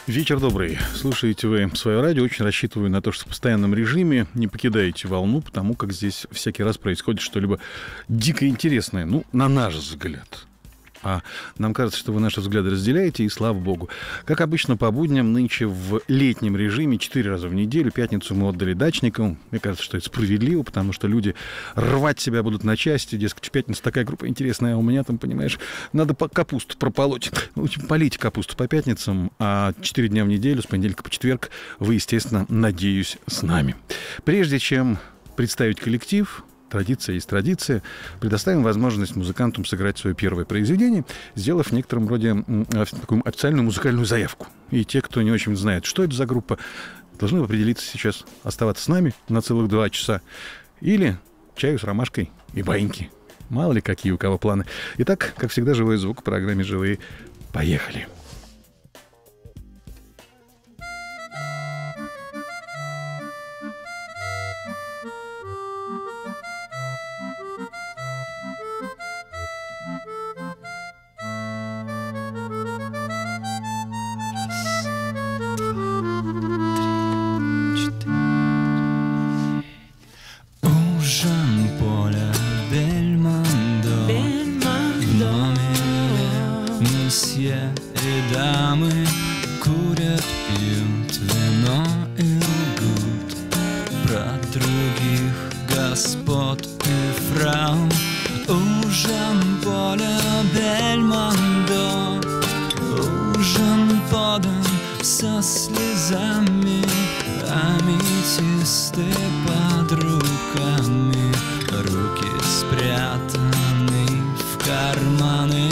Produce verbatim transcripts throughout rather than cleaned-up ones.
Вечер добрый. Слушаете вы свое радио. Очень рассчитываю на то, что в постоянном режиме не покидаете волну, потому как здесь всякий раз происходит что-либо дико интересное. Ну, на наш взгляд. А нам кажется, что вы наши взгляды разделяете, и слава богу. Как обычно, по будням, нынче в летнем режиме, четыре раза в неделю. Пятницу мы отдали дачникам. Мне кажется, что это справедливо, потому что люди рвать себя будут на части. Дескать, пятница такая группа интересная, а у меня там, понимаешь, надо капусту прополоть. Ну, полить капусту по пятницам, а четыре дня в неделю, с понедельника по четверг, вы, естественно, надеюсь, с нами. Прежде чем представить коллектив... Традиция есть традиция. Предоставим возможность музыкантам сыграть свое первое произведение, сделав в некотором роде такую официальную музыкальную заявку. И те, кто не очень знает, что это за группа, должны определиться сейчас, оставаться с нами на целых два часа или чаю с ромашкой и баиньки. Мало ли, какие у кого планы. Итак, как всегда, живой звук в программе «Живые». Поехали! И дамы курят, пьют вино и лгут про других господ и фрау. У Жан-Поля Бельмондо ужин подан со слезами, аметисты под руками, руки спрятаны в карманы.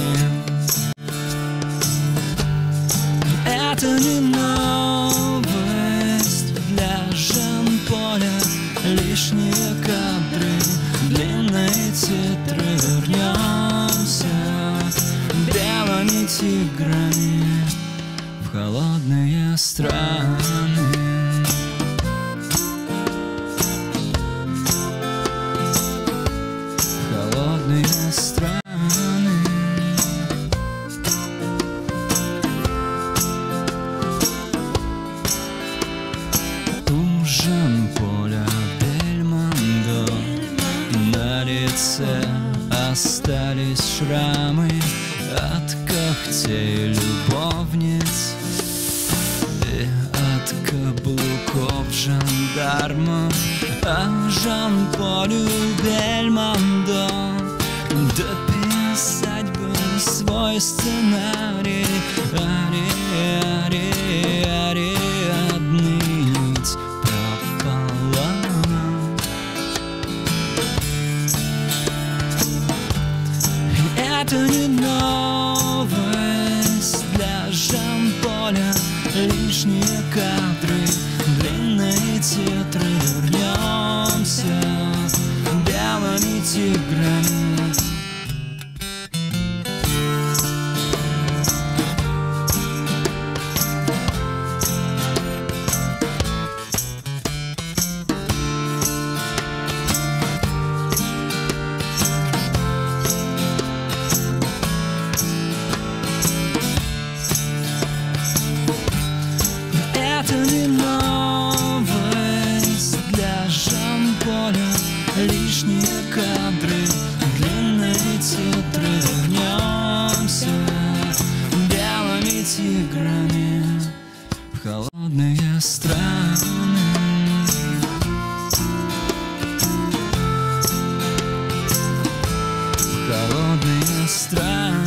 Это не новость для Жан-Поля, лишние кадры, длинные титры. Вернемся белыми тиграми в холодные страны. Холодные страны. Жан-Поля Бельмондо на лице остались шрамы от когтей любовниц и от каблуков жандармов. А Жан-Полю Бельмондо дописать бы свой сценарий. Ари, ари, ари, отныть это не новость для Жан-Поля, лишние кадры, длинные титры. Вернемся белыми тиграми. Это не новость для Жан-Поля, лишние кадры, длинные титры. Вернемся белыми тиграми в холодные страны. В холодные страны.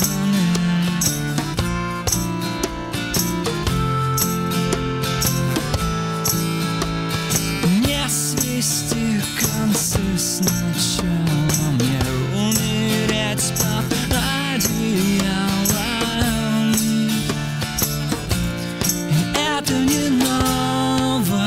Свести концы сначала, мне умереть под одеялом. И это не новость.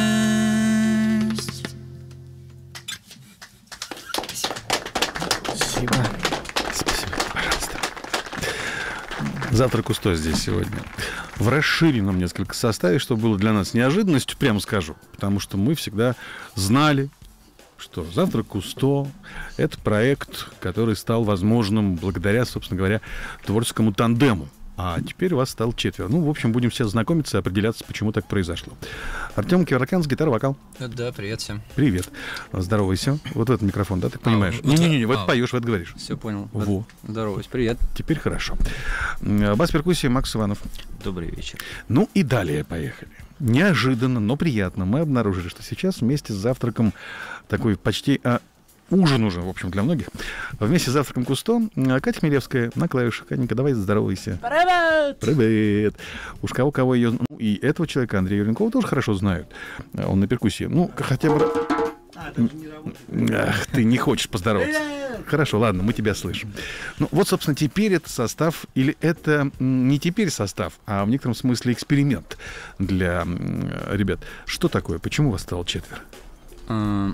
Спасибо. Спасибо, пожалуйста. Завтрак у сто здесь сегодня. В расширенном несколько составе, что было для нас неожиданностью, прямо скажу. Потому что мы всегда знали, что «Завтрак у сто» — это проект, который стал возможным благодаря, собственно говоря, творческому тандему а теперь вас стало четверо. Ну, в общем, будем все знакомиться и определяться, почему так произошло. Артем Кеворокянц, гитара-вокал. Да, привет всем. Привет. Здоровайся. Вот в этот микрофон, да, ты понимаешь? вот Не-не-не, это- в это а. поешь, в это говоришь. Все понял. Во. Здороваюсь, привет. Теперь хорошо. Бас-перкуссия Макс Иванов. Добрый вечер. Ну и далее поехали. Неожиданно, но приятно мы обнаружили, что сейчас вместе с завтраком такой почти а, ужин уже, в общем, для многих. Вместе с завтраком Кусто а, Катя Хмелевская на клавишах. Катенька, давай здоровайся. Привет! Привет! Уж кого-кого ее... Ну, и этого человека, Андрея Юренкова, тоже хорошо знают. А, Он на перкуссии. Ну, хотя бы... А, это же не работает. Ах, ты не хочешь поздороваться. Хорошо, ладно, мы тебя слышим. Ну, вот, собственно, теперь это состав, или это м, не теперь состав, а в некотором смысле эксперимент для м, ребят. Что такое? Почему вас стало четверо? А,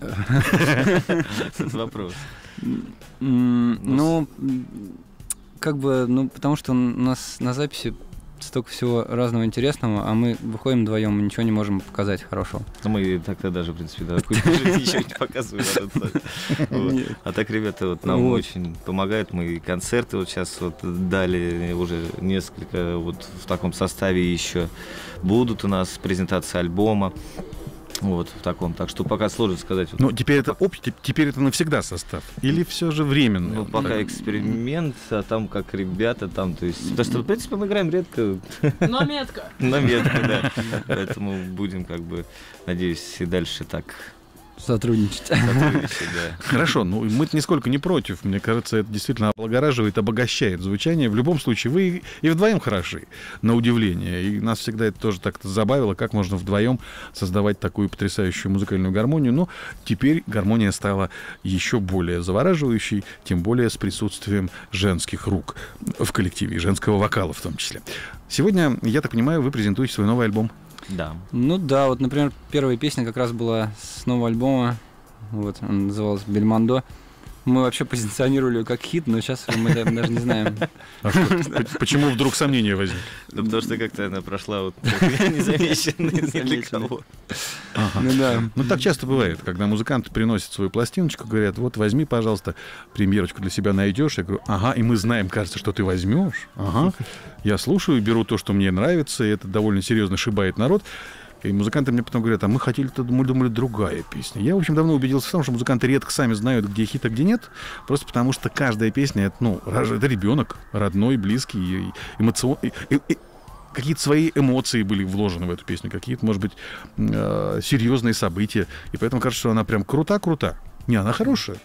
Этот вопрос. м, Ну, м, как бы, ну, потому что у нас на записи столько всего разного интересного, а мы выходим вдвоем, мы ничего не можем показать хорошего. Ну, мы так-то даже, в принципе, да, ничего не показываем. Вот. А так ребята вот нам Вот. очень помогают. Мы и концерты вот сейчас вот дали уже несколько вот в таком составе еще. Будут у нас презентации альбома. Вот в таком. Так что пока сложно сказать. Вот, Ну, теперь это об- те- теперь это навсегда состав? Или все же временно? ну, пока эксперимент, а там как ребята там, то есть, потому что, в принципе, мы играем редко Но метко. на метку, да. Поэтому будем, как бы, надеюсь, и дальше так Сотрудничать. сотрудничать, да. Хорошо, ну мы-то нисколько не против. Мне кажется, это действительно облагораживает, обогащает звучание. В любом случае, вы и вдвоем хороши, на удивление. И нас всегда это тоже так-то забавило, как можно вдвоем создавать такую потрясающую музыкальную гармонию. Но теперь гармония стала еще более завораживающей, тем более с присутствием женских рук в коллективе, и женского вокала в том числе. Сегодня, я так понимаю, вы презентуете свой новый альбом. Да. Ну да, вот, например, первая песня как раз была с нового альбома, вот, он назывался «Бельмондо». Мы вообще позиционировали ее как хит, но сейчас мы да- даже не знаем. А что, п- почему вдруг сомнения возникли? Ну, потому что как-то она прошла вот незамеченной ни для Незамеченной. кого. Ага. Ну да. Ну, так часто бывает, когда музыканты приносят свою пластиночку, говорят, вот возьми, пожалуйста, премьерочку для себя найдешь. Я говорю, ага, и мы знаем, кажется, что ты возьмешь. Ага. Я слушаю, беру то, что мне нравится, и это довольно серьезно шибает народ. И музыканты мне потом говорят, а мы хотели, мы думали, другая песня. Я, в общем, давно убедился в том, что музыканты редко сами знают, где хит, а где нет. Просто потому что каждая песня, это, ну, рож- это ребенок, родной, близкий, эмоционный. Какие-то свои эмоции были вложены в эту песню, какие-то, может быть, э, серьезные события. И поэтому кажется, что она прям крута-крута. Не, она хорошая.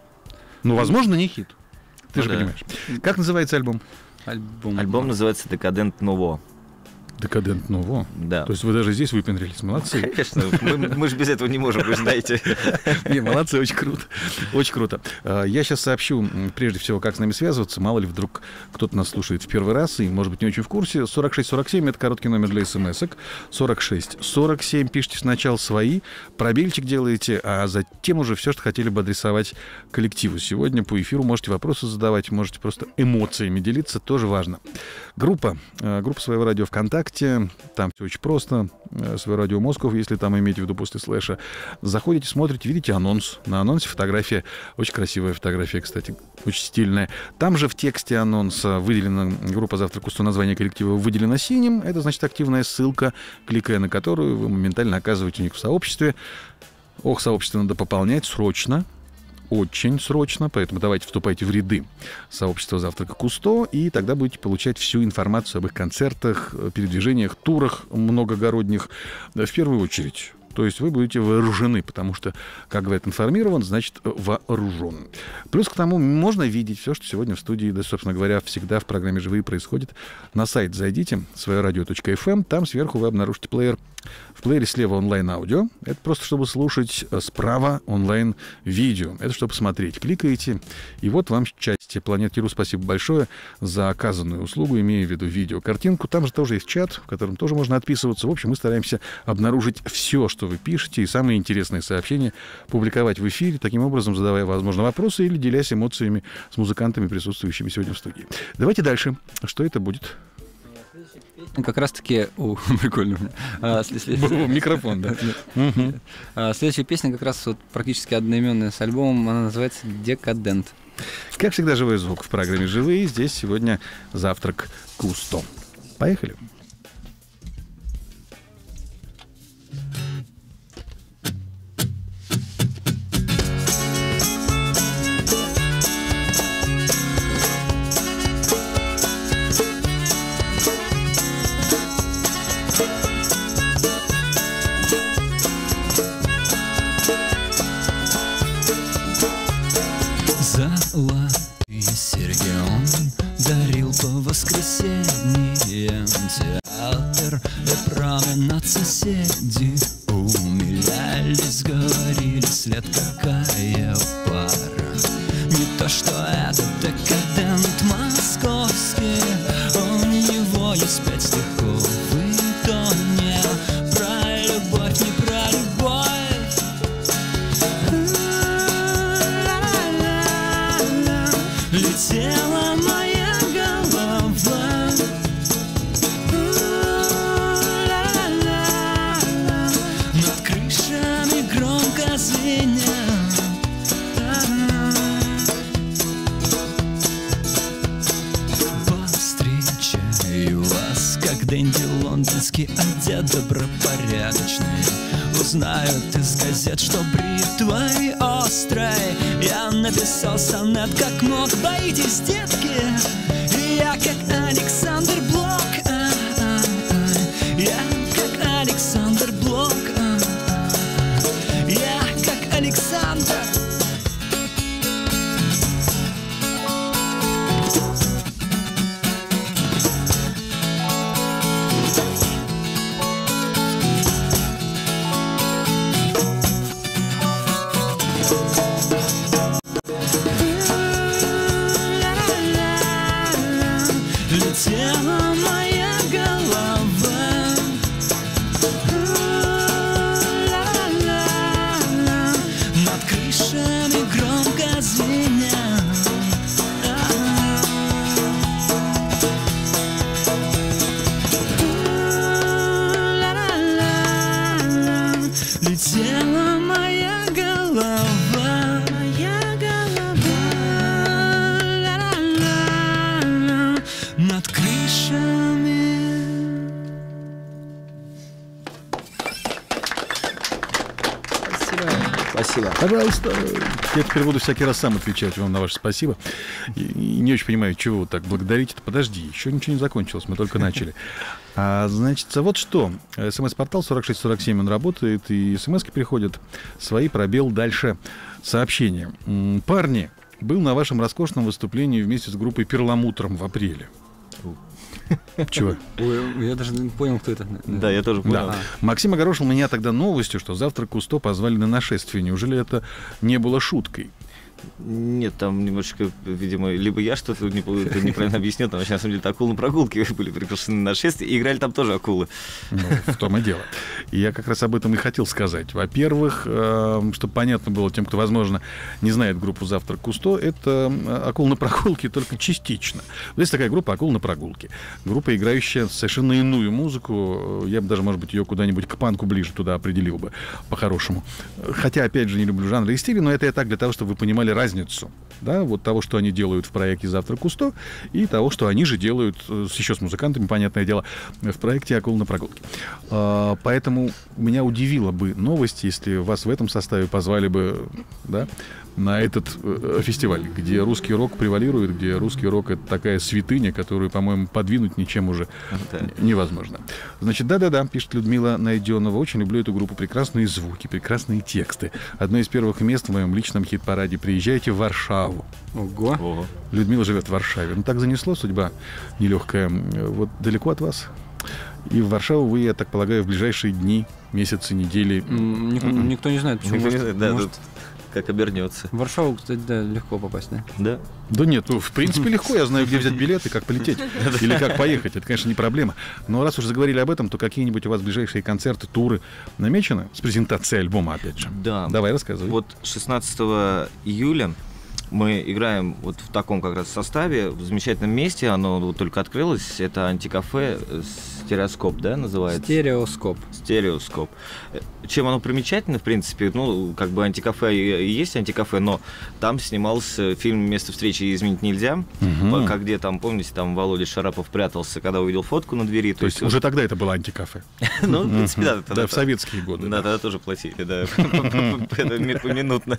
Но, возможно, не хит. Ты Ну же да. понимаешь. Как называется альбом? Альбом. Альбом называется «Декадент Ново». Декадент Ново. Да. То есть вы даже здесь выпендрились. Молодцы. Конечно, мы, мы же без этого не можем, вы же знаете. Не, молодцы, очень круто. Очень круто. А, Я сейчас сообщу, м, прежде всего, как с нами связываться. Мало ли, вдруг кто-то нас слушает в первый раз и, может быть, не очень в курсе. сорок шесть сорок семь — это короткий номер для смс-ок. сорок шесть сорок семь пишите сначала свои, пробельчик делаете, а затем уже все, что хотели бы адресовать коллективу. Сегодня по эфиру можете вопросы задавать, можете просто эмоциями делиться, тоже важно. Группа, э, группа «Своего радио» ВКонтакте. Там все очень просто. э, «Свое радио Москов», если там имеете в виду после слэша. Заходите, смотрите, видите анонс. На анонсе фотография. Очень красивая фотография, кстати. Очень стильная. Там же в тексте анонса выделена группа «Завтрак Кусто», название коллектива выделено синим. Это значит активная ссылка, кликая на которую вы моментально оказываете у них в сообществе. Ох, сообщество надо пополнять срочно. Очень срочно, поэтому давайте вступайте в ряды сообщества «Завтрака Кусто», и тогда будете получать всю информацию об их концертах, передвижениях, турах многогородних в первую очередь. То есть вы будете вооружены, потому что, как говорят, информирован, значит вооружен. Плюс к тому можно видеть все, что сегодня в студии, да, собственно говоря, всегда в программе «Живые» происходит. На сайт зайдите, свое радио точка эф эм, там сверху вы обнаружите плеер. В плеере слева онлайн-аудио. Это просто, чтобы слушать, справа онлайн-видео. Это чтобы смотреть. Кликаете, и вот вам часть. Планетиру спасибо большое за оказанную услугу, имея в виду видеокартинку. Там же тоже есть чат, в котором тоже можно отписываться. В общем, мы стараемся обнаружить все, что вы пишете, и самые интересные сообщения публиковать в эфире, таким образом задавая, возможно, вопросы или делясь эмоциями с музыкантами, присутствующими сегодня в студии. Давайте дальше. Что это будет? как раз-таки... О, прикольно. А, след- след- Микрофон, да. Мгм. А, Следующая песня как раз вот практически одноименная с альбомом. Она называется «Декадент». Как всегда, живой звук в программе «Живые». Здесь сегодня завтрак Кусто. Поехали. Золотые серьги он дарил по воскресеньям. Театр и променад соседи умилялись, говорили след какая пара. Не то что этот декадент московский, у него есть пять стихов, и то не про любовь, не про любовь. Летела моя голова, ла-ла-ла, над крышами громко звеня. Повстречаю вас, как денди лондонский, одет добропорядочный. Узнают из газет, что бритвой острой я написал сонет, как мог. Боитесь, детки, я как Александр Блок, а-а-а. Я как Александр Блок, а-а-а. Я как Александр. Летела моя голова, ла-ла-ла, над крышами громко звеня. Ла-ла-ла, летела моя голова, моя голова, ла-ла-ла, над крышами. Спасибо. Пожалуйста. Я теперь буду всякий раз сам отвечать вам на ваше спасибо. И, и не очень понимаю, чего вы так благодарите. Подожди, еще ничего не закончилось, мы только начали. А, значит, вот что. СМС-портал сорок шесть сорок семь, он работает, и смски приходят. Свои, пробел, дальше сообщения. М, Парни, был на вашем роскошном выступлении вместе с группой «Перламутром» в апреле. Чего? Ой, я даже не понял, кто это. Да, я тоже понял. Да. Максим огорошил меня тогда новостью, что завтра Кусто позвали на нашествие. Неужели это не было шуткой? Нет, там немножечко, видимо, либо я что-то не- это неправильно объяснил, там вообще, на самом деле, это акулы на прогулке были приглашены на шествие, и играли там тоже акулы. Ну, в том и дело. И я как раз об этом и хотел сказать. Во-первых, э, чтобы понятно было тем, кто, возможно, не знает группу «Завтрак Кусто», это акул на прогулке только частично. Вот есть такая группа «Акул на прогулке». Группа, играющая совершенно иную музыку. Я бы даже, может быть, ее куда-нибудь к панку ближе туда определил бы, по-хорошему. Хотя, опять же, не люблю жанры и стили, но это я так для того, чтобы вы понимали разницу, да, вот того, что они делают в проекте «Завтрак Кусто», и того, что они же делают э, с- еще с музыкантами, понятное дело, в проекте «Акул на прогулке». А, поэтому меня удивила бы новость, если вас в этом составе позвали бы, да, на этот э, фестиваль, где русский рок превалирует, где русский рок — это такая святыня, которую, по-моему, подвинуть ничем уже Да. невозможно. Значит, да-да-да, пишет Людмила Найденова. Очень люблю эту группу. Прекрасные звуки, прекрасные тексты. Одно из первых мест в моем личном хит-параде. Приезжайте в Варшаву. Ого. Ого. Людмила живет в Варшаве. Ну, так занесло, судьба нелегкая. Вот далеко от вас. И в Варшаву вы, я так полагаю, в ближайшие дни, месяцы, недели. М, ник- М-м. Никто не знает, почему. Никто не Может, знает, да, может, тут как обернется. в Варшаву, кстати, да, легко попасть, да? Да. Да нет, ну, в принципе, легко. Я знаю, где взять билеты, как полететь. Или как поехать. Это, конечно, не проблема. Но раз уж заговорили об этом, то какие-нибудь у вас ближайшие концерты, туры намечены? С презентацией альбома, опять же. Да. Давай, рассказывай. Вот шестнадцатого июля Мы играем вот в таком как раз составе, в замечательном месте, оно вот только открылось, это антикафе «Стереоскоп», да, называется? Стереоскоп. Стереоскоп. Чем оно примечательно, в принципе, ну, как бы антикафе и есть антикафе, но там снимался фильм «Место встречи изменить нельзя», Мгм. как где там, помните, там Володя Шарапов прятался, когда увидел фотку на двери. То есть вот- уже тогда это было антикафе. Ну, в принципе, да. тогда- Да, в советские годы. Да, тогда тоже платили, да, поминутно.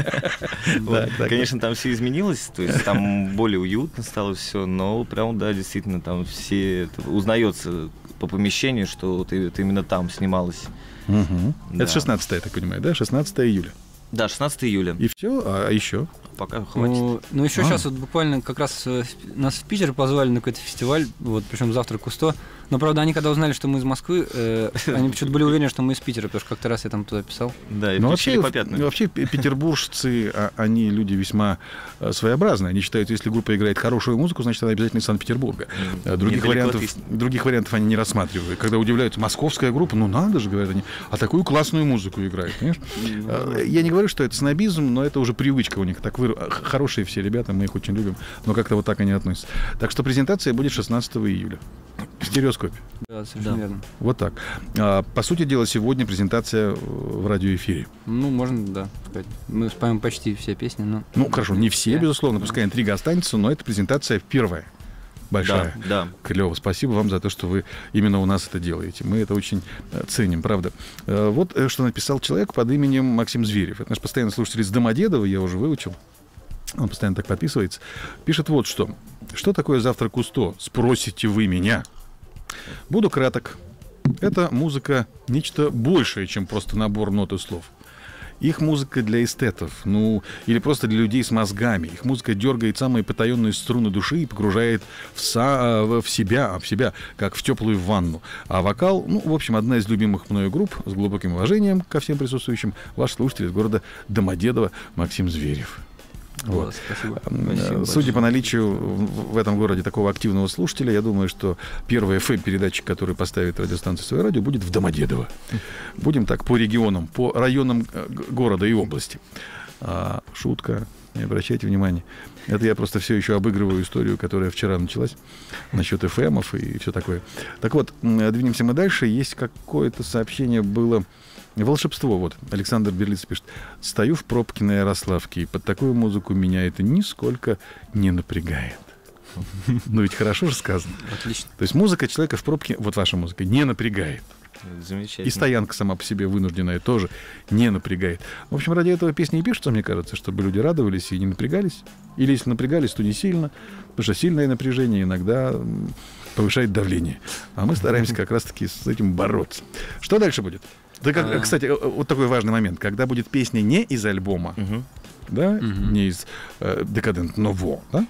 Вот. так. Конечно, там все изменилось, то есть там более уютно стало все, но прям, да, действительно, там все это узнается по помещению, что вот это именно там снималось. Мгм. Да. Это шестнадцатое, я так понимаю, да? шестнадцатое июля. Да, шестнадцатого июля. И все, а еще? Пока хватит. Ну, ну, еще А. сейчас вот буквально как раз э, в- нас в Питер позвали на какой-то фестиваль, вот, причем завтра Кусто. Но, правда, они когда узнали, что мы из Москвы, э, они почему-то были уверены, что мы из Питера, потому что как-то раз я там туда писал. Да, и Ну, включили вообще, по пятнам. ну, вообще пе- петербуржцы, а, они люди весьма э, своеобразные. Они считают, если группа играет хорошую музыку, значит, она обязательно из Санкт-Петербурга. Э, Других Недалеко вариантов, от истины. других вариантов они не рассматривают. Когда удивляются, московская группа, ну надо же, говорят они, а такую классную музыку играет, понимаешь? Э, Я не говорю, что это снобизм, но это уже привычка у них. Так вы, х- хорошие все ребята, мы их очень любим, но как-то вот так они относятся. Так что презентация будет шестнадцатого июля. В стереоскопе. Да, совершенно Да. верно. Вот так. А, по сути дела, сегодня презентация э, в радиоэфире. Ну, можно, да, сказать. Мы споем почти все песни, но... Ну, хорошо, не все, Да. безусловно, пускай интрига останется, но эта презентация первая, большая. Да, да. Клево. Спасибо вам за то, что вы именно у нас это делаете. Мы это очень э, ценим, правда. Э, Вот э, что написал человек под именем Максим Зверев. Это наш постоянный слушатель из Домодедово, я уже выучил. Он постоянно так подписывается. Пишет вот что. Что такое «Завтра Кусто»? Спросите вы меня. Буду краток. Это музыка нечто большее, чем просто набор нот и слов. Их музыка для эстетов, ну, или просто для людей с мозгами. Их музыка дергает самые потаенные струны души и погружает в, са- в себя, в себя, как в теплую ванну. А вокал, ну, в общем, одна из любимых мною групп, с глубоким уважением ко всем присутствующим, ваш слушатель из города Домодедово Максим Зверев. Вот. Вот, спасибо. Э, Спасибо Судя по большое. наличию в в этом городе такого активного слушателя, я думаю, что первый эф эм-передатчик, который поставит радиостанция «Свое радио», будет в Домодедово. Будем так по регионам, по районам э, г- города и области. А, шутка, не обращайте внимания. Это я просто все еще обыгрываю историю, которая вчера началась насчет эф эмов и все такое. Так вот, м, двинемся мы дальше. Есть какое-то сообщение было... Волшебство, вот, Александр Берлиц пишет. Стою в пробке на Ярославке, и под такую музыку меня это нисколько не напрягает. Ну ведь хорошо же сказано. Отлично. То есть музыка человека в пробке, вот ваша музыка, не напрягает. Замечательно. И стоянка сама по себе вынужденная тоже не напрягает. В общем, ради этого песни и пишутся, мне кажется, чтобы люди радовались и не напрягались. Или если напрягались, то не сильно, потому что сильное напряжение иногда м, повышает давление. А мы стараемся как раз-таки с этим бороться. Что дальше будет? Да, как, А. кстати, э, вот такой важный момент. Когда будет песня не из альбома, Мгм. да, Мгм. не из э, «Декадент Ново», да?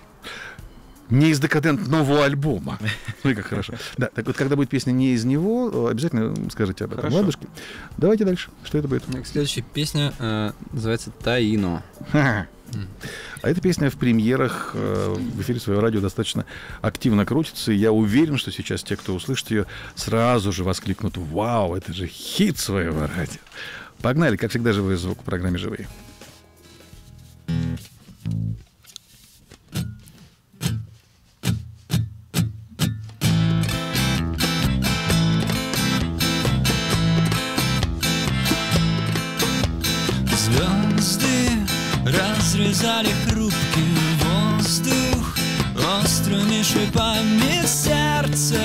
Не из «Декадент Нового» альбома. Ну и как хорошо. Да, так вот, когда будет песня не из него, обязательно скажите об этом. Хорошо. Ладушки? Давайте дальше. Что это будет? Так, следующая песня э, называется «Таино». Ха-ха. А эта песня в премьерах э, в эфире своего радио достаточно активно крутится. И я уверен, что сейчас те, кто услышит ее, сразу же воскликнут: «Вау, это же хит своего радио!» Погнали, как всегда, живой звук в программе «Живые». Звезды разрезали хрупкий воздух острыми шипами сердца,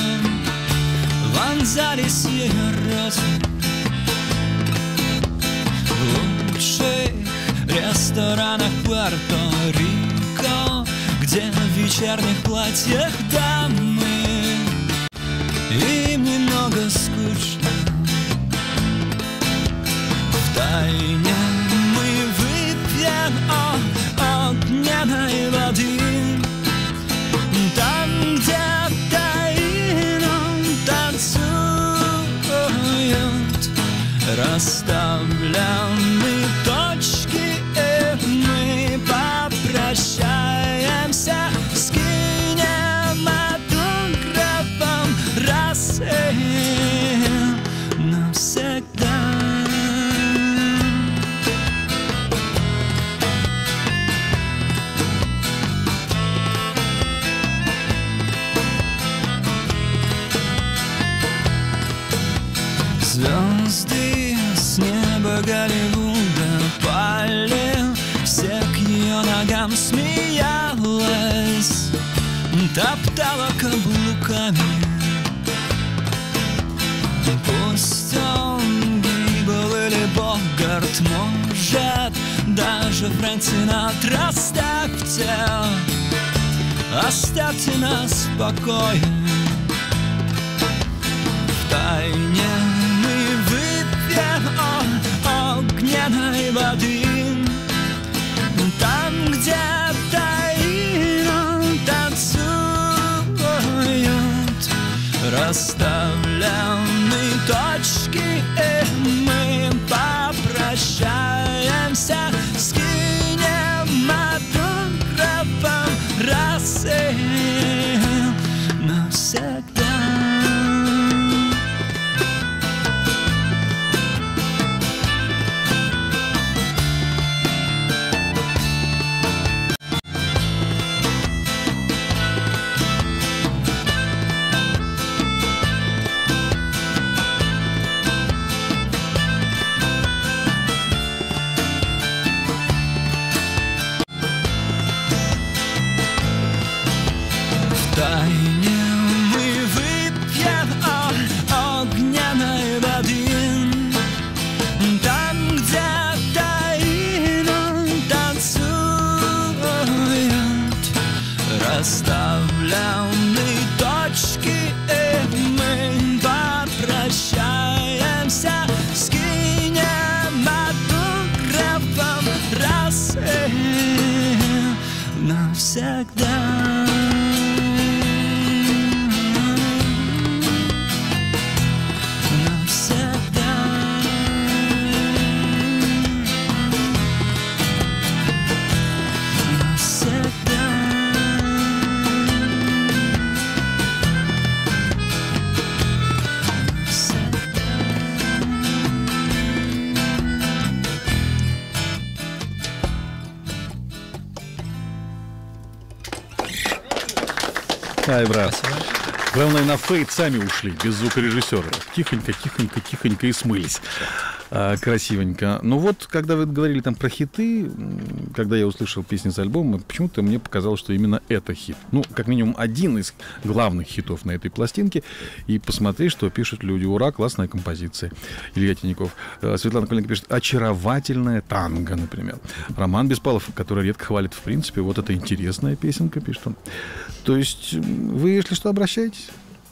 вонзались ее розы в лучших ресторанах Пуэрто-Рико, где в вечерних платьях дамы, им немного скучно. Втайне мы выпьем о- огненной воды, там, где таином танцуют, расставлены точки, и мы попрощаемся с кинематографом раз и навсегда. Звезды с неба Голливуда пали, все к ее ногам смеялась, топтала каблуками. Пусть он гей был или Богарт, может, даже Фрэнк Синатра, оставьте, оставьте нас в покое. Втайне мы выпьем огненной воды, там, где тайно танцуют расставлены точки, и мы попрощаемся с кинематографом раз и навсегда. Втайне мы выпьем огненной воды, там, где тайно танцуют расставлены точки, и мы попрощаемся с кинематографом раз и навсегда. Ай, брат. Главное, на фейт сами ушли, без звукорежиссера. Тихонько, тихонько, тихонько и смылись. А, красивенько. Ну вот, когда вы говорили там про хиты, когда я услышал песни с альбома, почему-то мне показалось, что именно это хит. Ну, как минимум, один из главных хитов на этой пластинке. И посмотри, что пишут люди. Ура, классная композиция. Илья Тиняков. Светлана Кулинка пишет: очаровательная танго, например. Роман Беспалов, который редко хвалит, в принципе. Вот это интересная песенка, пишет он. То есть вы, если что, обращайтесь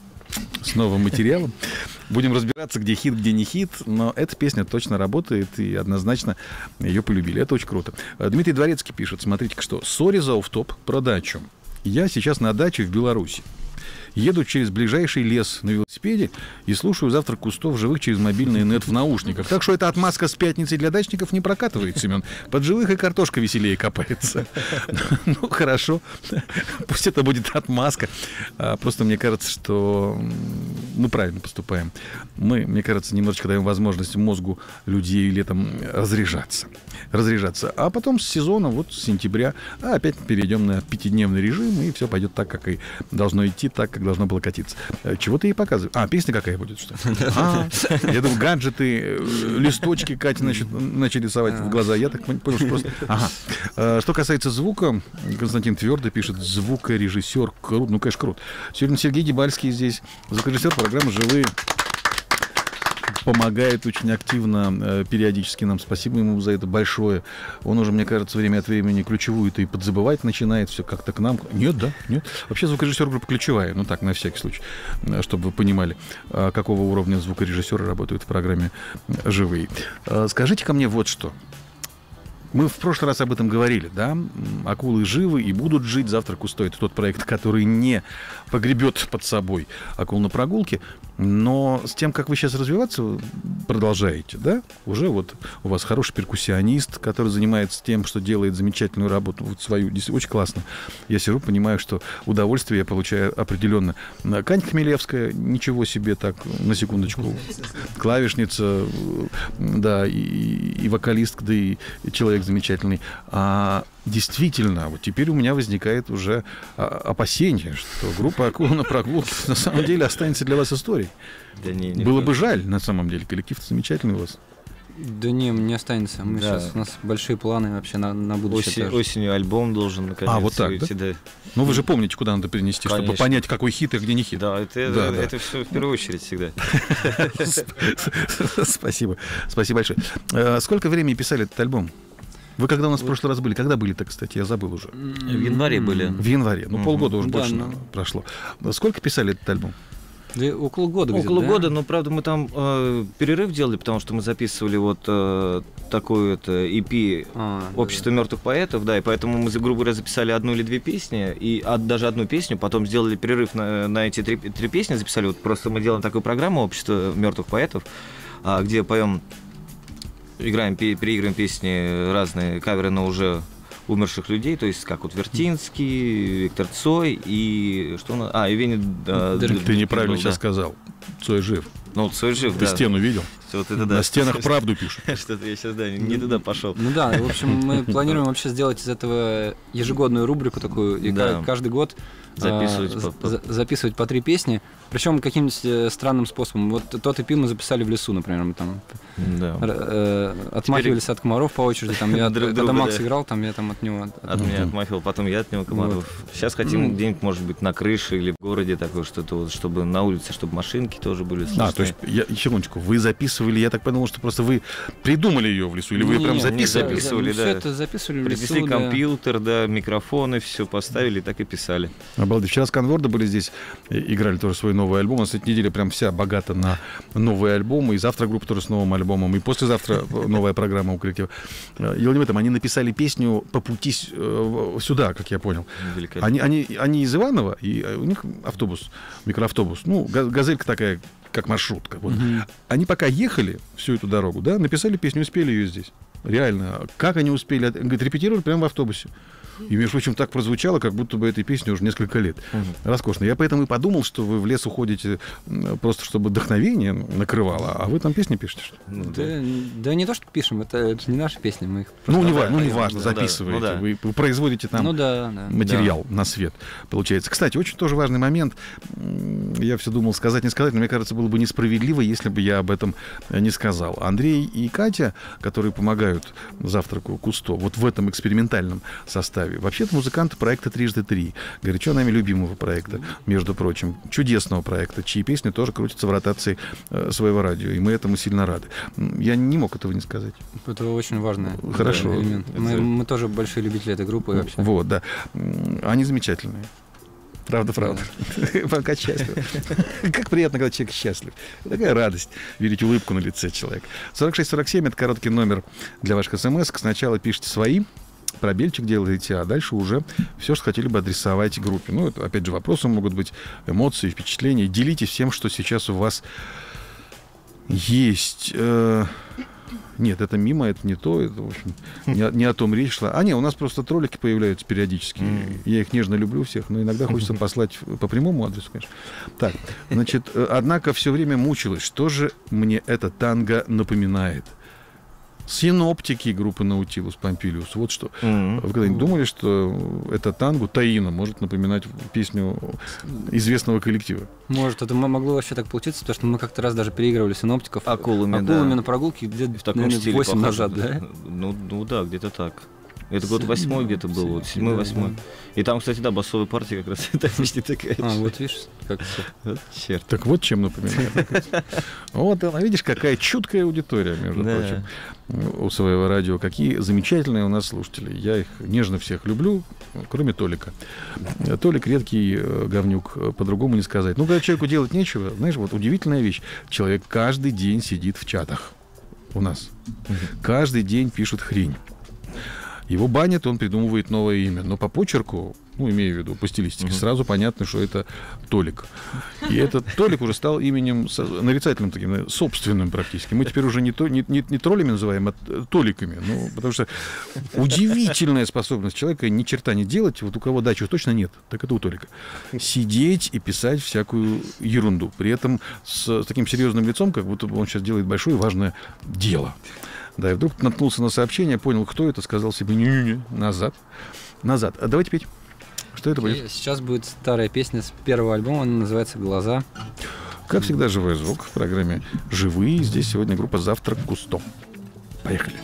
с новым материалом. Будем разбираться, где хит, где не хит. Но эта песня точно работает, и однозначно ее полюбили. Это очень круто. Дмитрий Дворецкий пишет: смотрите-ка что. Сори за офф-топ про дачу. Я сейчас на даче в Беларуси. Еду через ближайший лес на велосипеде и слушаю «Завтрак кустов» живых через мобильный нет в наушниках. Так что эта отмазка с пятницы для дачников не прокатывает, Семен. Под живых и картошка веселее копается. Ну, хорошо. Пусть это будет отмазка. Просто мне кажется, что мы правильно поступаем. Мы, мне кажется, немножечко даем возможность мозгу людей летом разряжаться. Разряжаться. А потом с сезона, вот с сентября, опять перейдем на пятидневный режим, и все пойдет так, как и должно идти, так, как должно было катиться. Чего ты ей показываешь? А, песня какая будет, что ли? А, я думаю, гаджеты, листочки Катя значит, начали рисовать в глаза. Я так понял, что просто... Ага. Что касается звука, Константин Твердо пишет: звукорежиссер крут. Ну, конечно, крут. Сегодня Сергей Дебальский здесь, звукорежиссер программы «Живые». Помогает очень активно, периодически нам. Спасибо ему за это большое. Он уже, мне кажется, время от времени ключевую-то и подзабывать начинает. Все как-то к нам. Нет, да? Нет. Вообще звукорежиссер группа ключевая. Ну так, на всякий случай. Чтобы вы понимали, какого уровня звукорежиссеры работают в программе «Живые». Скажите-ка мне вот что. Мы в прошлый раз об этом говорили, да? Акулы живы и будут жить. «Завтрак устой» — это тот проект, который не погребет под собой акул на прогулке. Но с тем, как вы сейчас развиваться продолжаете, да? Уже вот у вас хороший перкуссионист, который занимается тем, что делает замечательную работу вот свою. Очень классно. Я сижу, понимаю, что удовольствие я получаю определенно. Кань Хмелевская, ничего себе так, на секундочку. Клавишница, да, и, и вокалистка, да и человек замечательный. А действительно, вот теперь у меня возникает уже а, опасение, что группа «Акула на прогулке» на самом деле останется для вас историей. Да не, не Было в- бы жаль, на самом деле. Коллектив замечательный у вас. Да не, не останется. Мы Да. сейчас, у нас большие планы вообще на, на будущее Осень- тоже. осенью альбом должен наконец А, вот так, выйти, да? Ну, вы же помните, куда надо перенести, чтобы Конечно. понять, какой хит и где не хит. Да, это, Да, да. это все в первую очередь всегда. Спасибо. Спасибо большое. Э, Сколько времени писали этот альбом? Вы когда у нас в прошлый раз были? Когда были-то, кстати? Я забыл уже. В январе были. В январе. Ну, Мгм. полгода уже Да, больше ну. прошло. Сколько писали этот альбом? Да, около года где-то, Около да? года, но правда мы там э, перерыв делали, потому что мы записывали вот э, такую это и пи А, «Общество мертвых поэтов», да, и поэтому мы, грубо говоря, записали одну или две песни, и от, даже одну песню, потом сделали перерыв на, на эти три, три песни, записали, вот просто мы делаем такую программу «Общество мертвых поэтов», а, где поем, играем, пе- переигрываем песни, разные каверы на уже умерших людей, то есть как вот Вертинский, Виктор Цой и что у нас... А, и Веня... да, Ты Ты неправильно был, сейчас да. сказал. Цой жив. Ну, вот Цой жив, Ты да. стену видел? Вот это да. На стенах правду пишут. Что-то я сейчас, да, не туда пошел. Ну да, в общем, мы планируем вообще сделать из этого ежегодную рубрику такую, и Да. ка- каждый год Записывать а, по- по- за- записывать по три песни, причем каким-нибудь э, странным способом. Вот тот и пи мы записали в лесу, например, мы там Да. р- э, отмахивались от комаров по очереди, там я, Друг когда друга, Макс да. играл, там я там от него... от- От меня отмахивал, потом я от него комаров. Сейчас хотим Ну. где-нибудь, может быть, на крыше или в городе такое что-то, вот, чтобы на улице, чтобы машинки тоже были слышны. А, то есть, я, секундочку, вы записывали, я так подумал, что просто вы придумали ее в лесу, или вы Не, прям не, записывали? не записывали, Все да. это записывали в Принесли лесу, да. компьютер, да, микрофоны, все поставили, так и писали. Обалдеть. Вчера Сканворды были здесь, э, играли тоже свой новый альбом. У нас эта неделя прям вся богата на новые альбомы. И завтра группа тоже с новым альбомом. И послезавтра новая программа у коллектива. Э, Дело не в этом. Они написали песню по пути с- э, сюда, как я понял. Великолепно. Они, они, они из Иваново, и э, у них автобус, микроавтобус. Ну, га- газелька такая, как маршрутка. Вот. Они пока ехали всю эту дорогу, да, написали песню, успели ее здесь. Реально. Как они успели? Говорит, репетировали прямо в автобусе. И, между прочим, так прозвучало, как будто бы этой песне уже несколько лет. Роскошно. Я поэтому и подумал, что вы в лес уходите м, просто, чтобы вдохновение накрывало, а вы там песни пишете. Что ли? Ну, да. Да, да не то, что пишем, это, это же не наши песни, мы их... Ну, не, да, ва- ну, да, не да, важно, да, записываете. ну да. Вы, вы производите там Ну да, да. материал на свет, получается. Кстати, очень тоже важный момент. М, Я все думал сказать, не сказать, но мне кажется, было бы несправедливо, если бы я об этом э, не сказал. Андрей и Катя, которые помогают завтраку Кусто, вот в этом экспериментальном составе, вообще-то музыканты проекта «Трижды три», горячо нами любимого проекта, между прочим, чудесного проекта, чьи песни тоже крутятся в ротации э, своего радио, и мы этому сильно рады. М, Я не мог этого не сказать. Это очень важный Хорошо. элемент. Мы, мы тоже большие любители этой группы вообще. Вот, да. М, Они замечательные. Правда, правда. Пока счастлив. Как приятно, когда человек счастлив. Такая радость видеть улыбку на лице человека. сорок шесть сорок семь — это короткий номер для ваших смс. Сначала пишите свои, пробельчик делаете, а дальше уже все, что хотели бы адресовать группе. Ну, это, опять же, вопросы могут быть, эмоции, впечатления. Делитесь всем, что сейчас у вас есть. Э, Нет, это мимо, это не то, это, в общем, не, о- не о том речь шла. А не, у нас просто троллики появляются периодически. Мгм. Я их нежно люблю всех, но иногда хочется послать по прямому адресу, конечно. Так, значит, э, однако все время мучилась, что же мне это танго напоминает. Синоптики группы Наутилус Помпилиус. Вот что. Мгм. Вы когда-нибудь думали, что это танго Таина может напоминать песню известного коллектива? Может, это м- могло вообще так получиться, потому что мы как-то раз даже переигрывали синоптиков. Акулами, Акулами да. на прогулке где-то В таком наверное, стиле восемь похоже. назад, да? Ну, ну да, где-то так. Это год Седьмой, восьмой где-то был, вот седьмой, да, восьмой. да. И там, кстати, да, басовая партия как раз эта песня такая. А, вот видишь, как всё. Вот черт. Так вот чем напоминает. Вот она, видишь, какая чуткая аудитория, между Да. прочим, у своего радио. Какие замечательные у нас слушатели. Я их нежно всех люблю, кроме Толика. Толик редкий э, говнюк, э, по-другому не сказать. Ну, когда человеку делать нечего, знаешь, вот удивительная вещь. Человек каждый день сидит в чатах у нас. Каждый день пишут хрень. Его банят, он придумывает новое имя. Но по почерку, ну, имею в виду, по стилистике, Мгм. сразу понятно, что это Толик. И этот Толик уже стал именем со- нарицательным таким, э, собственным практически. Мы теперь уже не, то, не, не, не троллями называем, а э, Толиками. Ну, потому что удивительная способность человека ни черта не делать. Вот у кого дачи точно нет, так это у Толика. Сидеть и писать всякую ерунду. При этом с, с таким серьезным лицом, как будто бы он сейчас делает большое важное дело. Да, и вдруг наткнулся на сообщение, понял, кто это, сказал себе, не-не-не, назад, назад. А давайте петь. Что это будет? Сейчас будет старая песня с первого альбома, она называется «Глаза». Как всегда, живой звук в программе «Живые». Здесь сегодня группа «Завтрак Кусто». Поехали.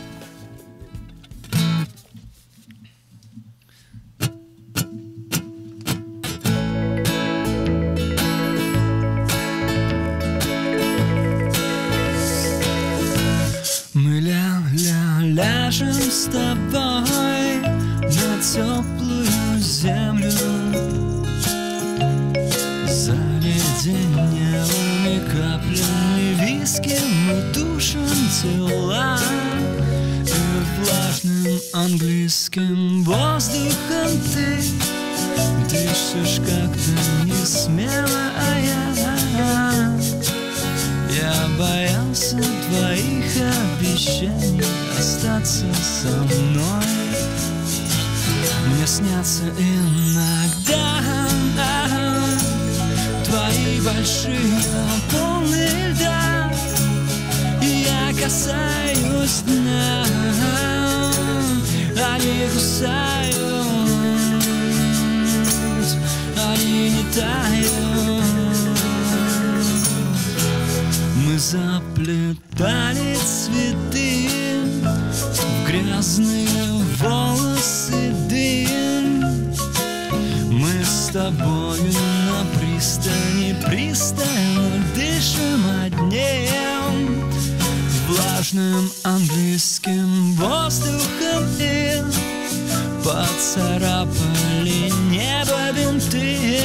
Мы ля-ля ляжем с тобой на теплую землю, заледенелыми каплями виски мы душим тела, и влажным английским воздухом ты дышишь как-то не смело, а я Я боялся твоих обещаний остаться со мной. Мне снятся иногда твои большие полные льда, и я касаюсь дна, они кусают, они не тают. Мы заплетали цветы в грязные волосы дым. Мы с тобою на пристани пристально дышим одним влажным английским воздухом, и поцарапали небо бинты.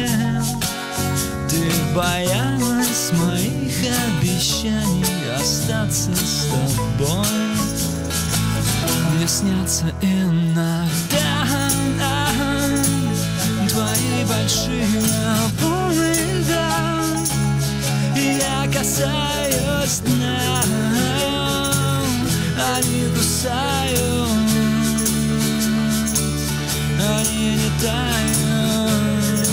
Ты боялась моих обещаний остаться с тобой. Мне снятся иногда твои большие полные льда, и я касаюсь дна, они кусают, они не тают.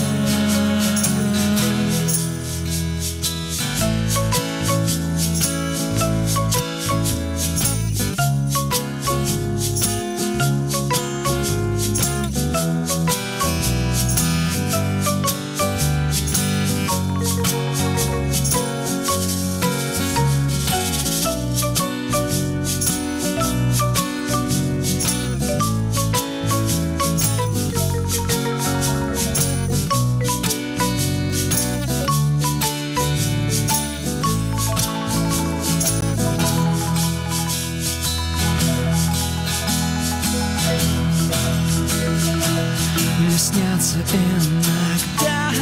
Снятся иногда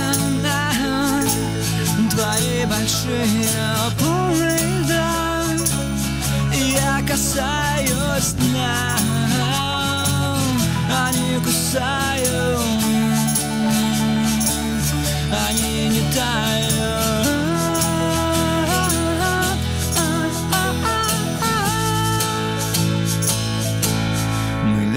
твои большие полные льда, и я касаюсь дна, они кусают, они не тают. Мы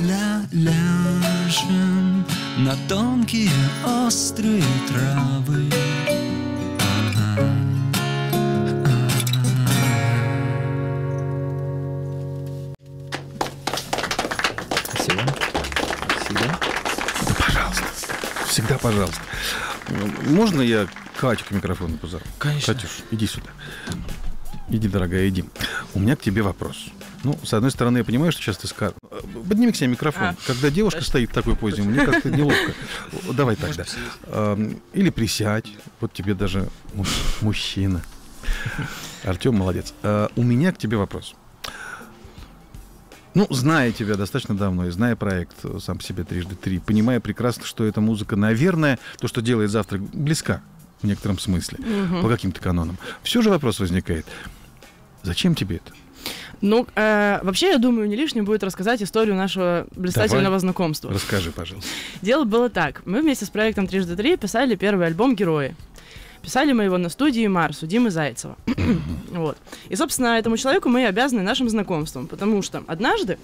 ля-ля-ляжем на тонкие острые травы. Ага, ага. Спасибо. Спасибо. Да, пожалуйста. Всегда пожалуйста. Можно я Катю к микрофону позову? Конечно. Катюш, иди сюда. Иди, дорогая, иди. У меня к тебе вопрос. Ну, с одной стороны, я понимаю, что сейчас ты скажешь... Подними к себе микрофон. А, Когда девушка точно. стоит в такой позе, мне как-то неловко. Давай тогда. Или присядь. Вот тебе даже мужчина. Артем молодец. У меня к тебе вопрос. Ну, зная тебя достаточно давно и зная проект сам по себе трижды три, понимая прекрасно, что эта музыка, наверное, то, что делает «Завтрак», близка в некотором смысле, Мгм. по каким-то канонам. Все же вопрос возникает. Зачем тебе это? Ну, э, вообще, я думаю, не лишним будет рассказать историю нашего блистательного Давай. знакомства. Расскажи, пожалуйста. Дело было так. Мы вместе с проектом трижды три писали первый альбом «Герои». Писали мы его на студии «Марс» у Димы Зайцева. Вот. И, собственно, этому человеку мы обязаны нашим знакомством, потому что однажды,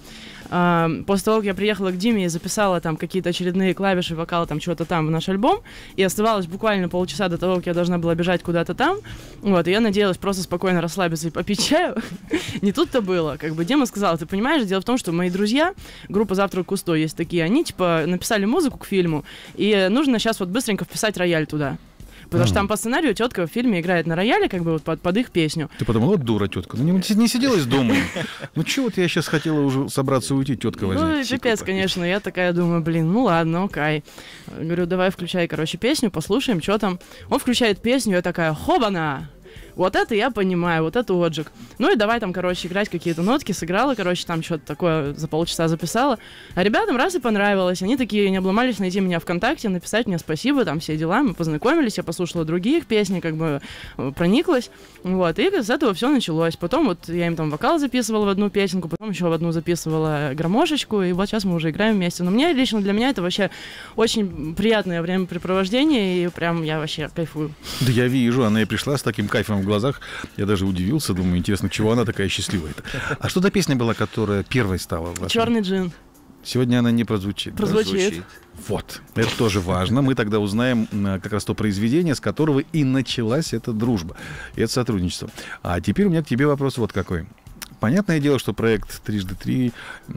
э, после того, как я приехала к Диме и записала там какие-то очередные клавиши, вокал, там чего-то там в наш альбом, и оставалось буквально полчаса до того, как я должна была бежать куда-то там, вот, и я надеялась просто спокойно расслабиться и попить чаю. Не тут-то было. Как бы Дима сказал: ты понимаешь, дело в том, что мои друзья, группа «Завтрак Кусто» есть такие, они, типа, написали музыку к фильму, и нужно сейчас вот быстренько вписать рояль туда. Потому что там по сценарию тетка в фильме играет на рояле, как бы вот под, под их песню. Ты подумал, вот дура тетка. Ну не, не сиделась дома. Ну чего вот я сейчас хотела уже собраться уйти, тетка возьмет. Ну, пипец, конечно. Я такая думаю, блин, ну ладно, окей. Говорю, давай включай, короче, песню, послушаем, что там. Он включает песню, я такая: хобана! Вот это я понимаю, вот это отжиг. Ну и давай там, короче, играть какие-то нотки, сыграла, короче, там что-то такое за полчаса записала. А ребятам раз и понравилось. Они такие не обломались найти меня ВКонтакте, написать мне спасибо, там все дела. Мы познакомились, я послушала другие их песни, как бы прониклась. Вот, и с этого все началось. Потом вот я им там вокал записывала в одну песенку, потом еще в одну записывала гармошечку, и вот сейчас мы уже играем вместе. Но мне лично, для меня это вообще очень приятное времяпрепровождение, и прям я вообще кайфую. Да я вижу, она и пришла с таким кайфом в глазах. Я даже удивился, думаю, интересно, чего она такая счастливая-то. А что за песня была, которая первой стала? «Черный джин». Сегодня она не прозвучит. Прозвучит. Да? Вот, это тоже важно. Мы тогда узнаем как раз то произведение, с которого и началась эта дружба, и это сотрудничество. А теперь у меня к тебе вопрос вот какой. Понятное дело, что проект «Трижды три»,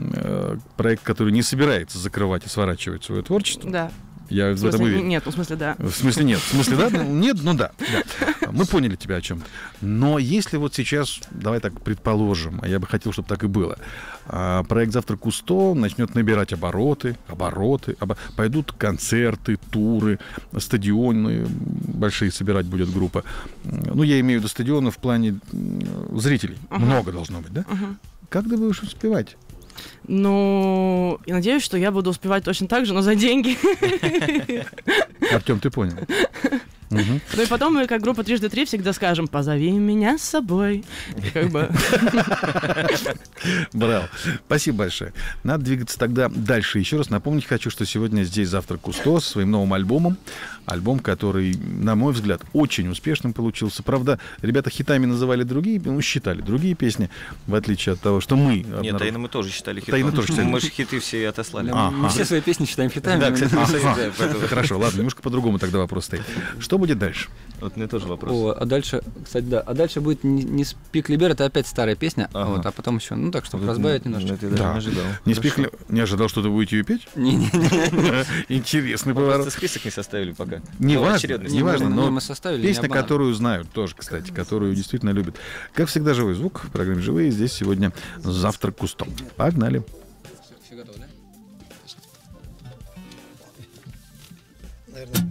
э, проект, который не собирается закрывать и сворачивать свое творчество. Да. Я в, в смысле, этом уверен. Нет, ну, в смысле, да. В смысле, нет. В смысле, да? Нет, ну да, да. Мы поняли тебя о чем-то. Но если вот сейчас, давай так предположим, а я бы хотел, чтобы так и было, проект «Завтрак Кусто» начнет набирать обороты, обороты, обо... пойдут концерты, туры, стадионы большие собирать будет группа. Ну, я имею в виду стадионы в плане зрителей. Uh-huh. Много должно быть, да? Uh-huh. Как ты будешь успевать? Ну, и надеюсь, что я буду успевать точно так же, но за деньги. Артем, ты понял. Угу. Ну и потом мы, как группа «Трижды три», всегда скажем: позови меня с собой. Как бы. Браво. Спасибо большое. Надо двигаться тогда дальше. Еще раз напомнить хочу, что сегодня здесь «Завтрак Кусто» со своим новым альбомом. Альбом, который, на мой взгляд, очень успешным получился. Правда, ребята хитами называли другие, ну, считали другие песни, в отличие от того, что мы... Нет, обнаружили. Тайно мы тоже считали хитом. Тайно тоже считали. Мы же хиты все отослали. Ага. Мы все свои песни считаем хитами. Да, кстати, ага. Хорошо, ладно, немножко по-другому тогда вопрос стоит. Что будет дальше? Вот мне тоже вопрос. О, а дальше, кстати, да, а дальше будет не, не «Спик Либер», это опять старая песня, ага. Вот, а потом еще, ну так, чтобы вот разбавить немножко. Это я даже да. не ожидал. Не, спик ли... не ожидал, что ты будете ее петь? Не-не-не. Интересный Мы поворот. просто список не составили пока. Не важно, не важно, но мы составили, песня, которую знают тоже, кстати, которую действительно любят. Как всегда, живой звук в программе «Живые». Здесь сегодня «Завтрак Кусто». Погнали. Все готово, да? Наверное.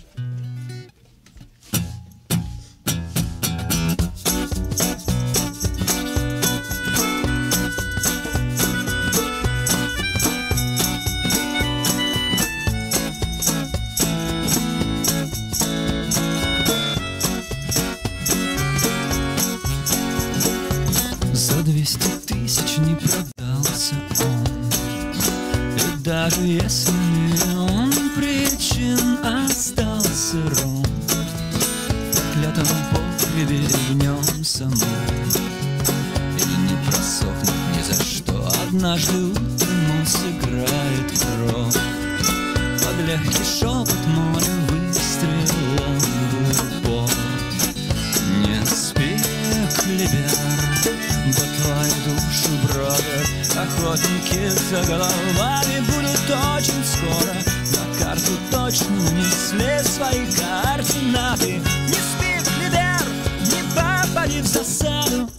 За двести тысяч не продался он, и даже если миллион причин остался ром в проклятом погребе в нем самом, и не просохнет ни за что. Однажды утром он сыграет кровь под легкий шепот моря выстрелом в упор. Не спи, Клибер, по твою душу бродят охотники за головами. Будут очень скоро, на карту точно нанесли свои координаты. Не спи, Клибер, не попади в засаду.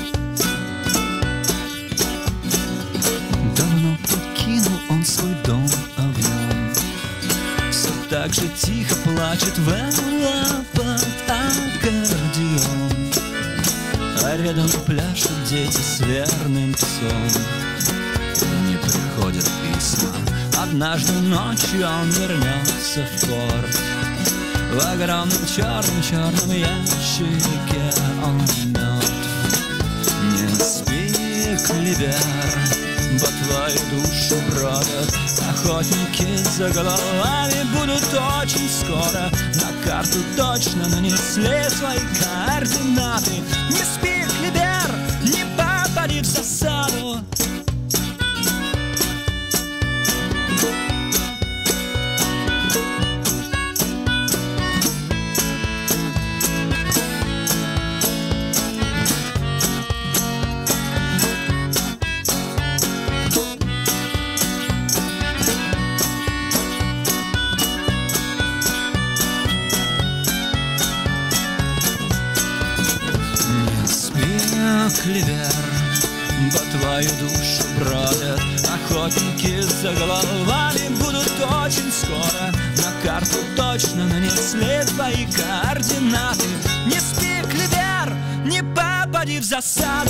Давно покинул он свой дом, а в нем все так же тихо плачет Вэлла под аккордеон. А рядом пляшут дети с верным псом. И не приходят письма. Однажды ночью он вернется в порт. В огромном черном-черном ящике он мертв. Не спи, Клибер, по твою душу бродят охотники за головами будут очень скоро. На карту точно нанесли свои координаты. Не спи, Клибер, не попади в засаду. Клевер, по твою душу бродят охотники за головами будут очень скоро. На карту точно нанесли твои координаты. Не спи, Клевер, не попади в засаду.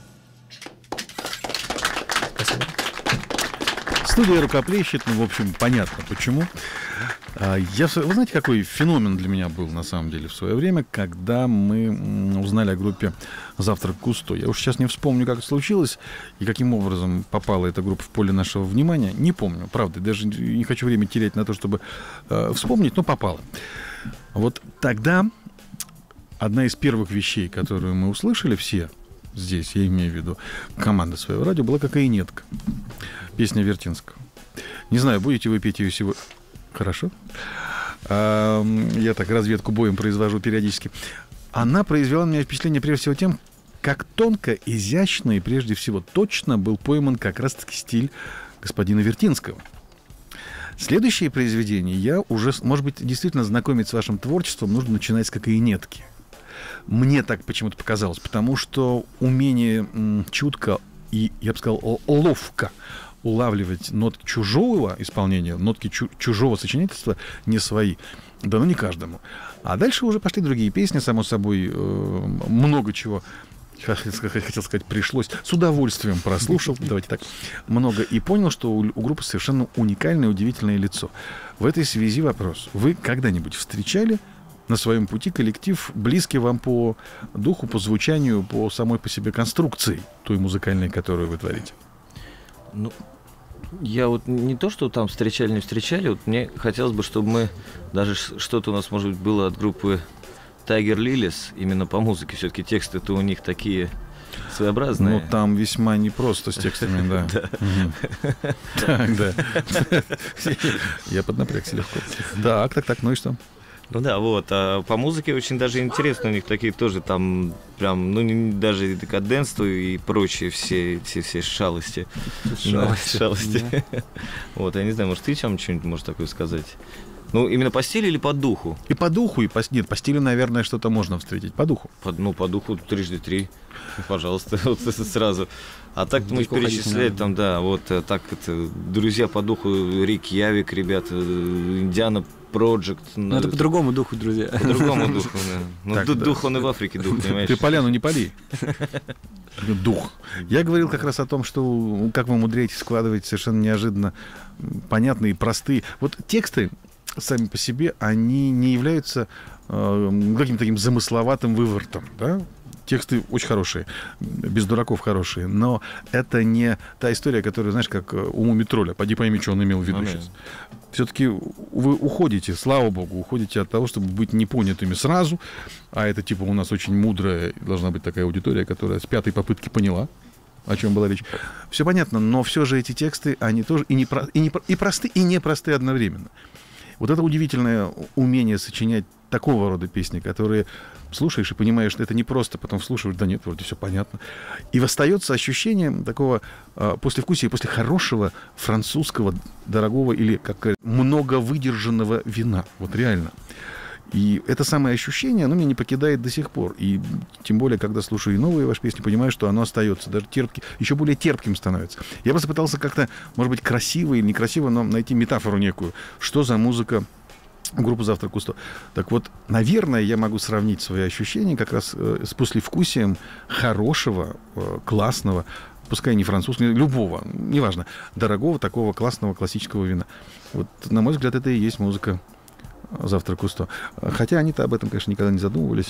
Студия рукоплещет, ну, в общем, понятно почему. Я, вы знаете, какой феномен для меня был, на самом деле, в свое время, когда мы узнали о группе «Завтрак Кусто». Я уж сейчас не вспомню, как это случилось и каким образом попала эта группа в поле нашего внимания. Не помню, правда, даже не хочу время терять на то, чтобы э, вспомнить, но попала. Вот тогда одна из первых вещей, которую мы услышали все здесь, я имею в виду команда своего радио, была «Кокаинетка». Песня Вертинского. Не знаю, будете вы петь ее сегодня? Хорошо. Я так разведку боем произвожу периодически. Она произвела на меня впечатление прежде всего тем, как тонко, изящно и прежде всего точно был пойман как раз-таки стиль господина Вертинского. Следующее произведение я уже, может быть, действительно знакомить с вашим творчеством нужно начинать с «Кокаинетки». Мне так почему-то показалось, потому что умение м, чутко и, я бы сказал, ловко улавливать нотки чужого исполнения, нотки чу- чужого сочинительства, не свои, дано не каждому. А дальше уже пошли другие песни, само собой, э, много чего, хотел сказать, пришлось, с удовольствием прослушал, давайте так, много, и понял, что у, у группы совершенно уникальное, удивительное лицо. В этой связи вопрос. Вы когда-нибудь встречали на своем пути коллектив, близкий вам по духу, по звучанию, по самой по себе конструкции той музыкальной, которую вы творите? Ну, я вот не то, что там встречали, не встречали, вот мне хотелось бы, чтобы мы, даже что-то у нас, может быть, было от группы Tiger Lilies, именно по музыке, все-таки тексты-то у них такие своеобразные. Ну, там весьма непросто с текстами, да. Так, да. Я поднапрягся легко. Так, так, так, ну и что? Ну да, вот, а по музыке очень даже интересно, у них такие тоже там прям, ну не, даже декаденство и прочие все эти все шалости. Шалости. шалости. Вот, я не знаю, может ты чем что-нибудь можешь такое сказать? Ну, именно по стилю или по духу? И по духу, и по... Нет, по стилю, наверное, что-то можно встретить. По духу. По, ну, по духу трижды три, пожалуйста, вот сразу. А так мы перечислять там, да, вот так это, друзья по духу, Рик Явик, ребята, Индиана Project. Ну, это по другому духу, друзья. По другому духу, да. Ну, Так, дух, да. дух, он и в Африке дух, понимаешь? Ты поляну не пали. Дух. Я говорил как раз о том, что как вы умудряетесь складывать совершенно неожиданно понятные, простые. Вот тексты сами по себе, они не являются э, каким-то таким замысловатым вывертом, да? Тексты очень хорошие, без дураков хорошие, но это не та история, которая, знаешь, как у Мумитроля. Поди пойми, что он имел в виду А, сейчас. Все-таки вы уходите, слава богу, уходите от того, чтобы быть непонятыми сразу, а это типа у нас очень мудрая должна быть такая аудитория, которая с пятой попытки поняла, о чем была речь. Все понятно, но все же эти тексты, они тоже и, не про, и, не, и просты, и непросты одновременно. Вот это удивительное умение сочинять такого рода песни, которые слушаешь и понимаешь, что это не просто, потом слушаешь, да нет, вроде все понятно. И остается ощущение такого э, послевкусия, после хорошего французского, дорогого или как много выдержанного вина. Вот реально. И это самое ощущение, оно меня не покидает до сих пор. И тем более, когда слушаю и новые ваши песни, понимаю, что оно остается, даже терпким, еще более терпким становится. Я просто пытался как-то, может быть, красиво или некрасиво, но найти метафору некую. Что за музыка группы «Завтрак Кусто». Так вот, наверное, я могу сравнить свои ощущения как раз э, с послевкусием хорошего, э, классного, пускай не французского, любого, неважно, дорогого такого классного классического вина. Вот, на мой взгляд, это и есть музыка «Завтрак Кусто». Хотя они-то об этом, конечно, никогда не задумывались.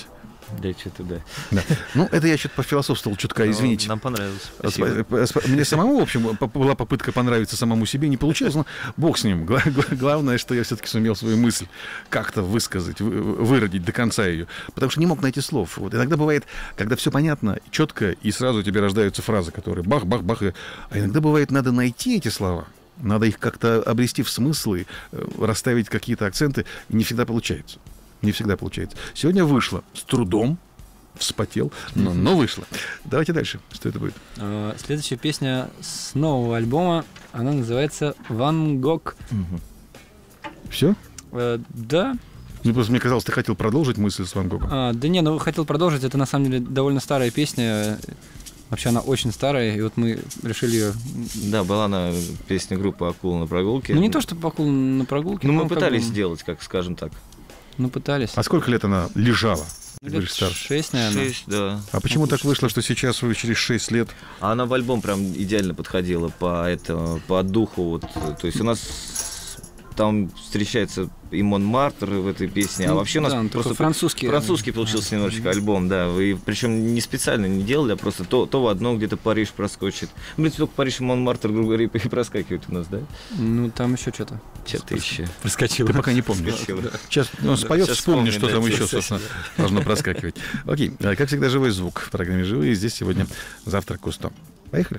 Да, что-то да. Да. Ну, это я что-то пофилософствовал чутка, извините. Нам понравилось. Спасибо. Мне самому, в общем, была попытка понравиться самому себе, не получилось, но бог с ним. Главное, что я все-таки сумел свою мысль как-то высказать, выродить до конца ее. Потому что не мог найти слов. Вот иногда бывает, когда все понятно, четко, и сразу тебе рождаются фразы, которые бах-бах-бах. А иногда бывает, надо найти эти слова. Надо их как-то обрести в смыслы, расставить какие-то акценты. И не всегда получается. Не всегда получается. Сегодня вышло с трудом, вспотел, но, но вышло. Давайте дальше. Что это будет? Следующая песня с нового альбома. Она называется «Ван Гог». Угу. Все? Э, да. Ну, просто мне казалось, ты хотел продолжить мысль с Ван Гогом. А, да не, ну хотел продолжить. Это на самом деле довольно старая песня. Вообще она очень старая, и вот мы решили ее... Да, была она песня группы «Акула на прогулке». Ну не то, что «Акула на прогулке». Ну но мы пытались как бы... сделать, как скажем так. Ну пытались. А сколько лет она лежала? Лет шесть, наверное. Шесть, да. А почему так вышло, что сейчас вы через шесть лет... А она в альбом прям идеально подходила по, это, по духу. Вот. То есть у нас там встречается и Монмартр в этой песне, ну, а вообще у нас да, просто французский, французский получился немножечко альбом, да. И причем не специально не делали, а просто то, то в одно где-то Париж проскочит. В принципе, только Париж и Монмартр, грубо говоря, и проскакивают у нас, да? Ну, там еще что-то. Что-то еще. Проскочило. Ты пока не помнишь. Да. Сейчас он споет, Сейчас вспомни, вспомню, что да, там сейчас, еще, собственно, должно проскакивать. Окей, как всегда, живой звук в программе «Живые». Здесь сегодня «Завтрак Кусто». Поехали.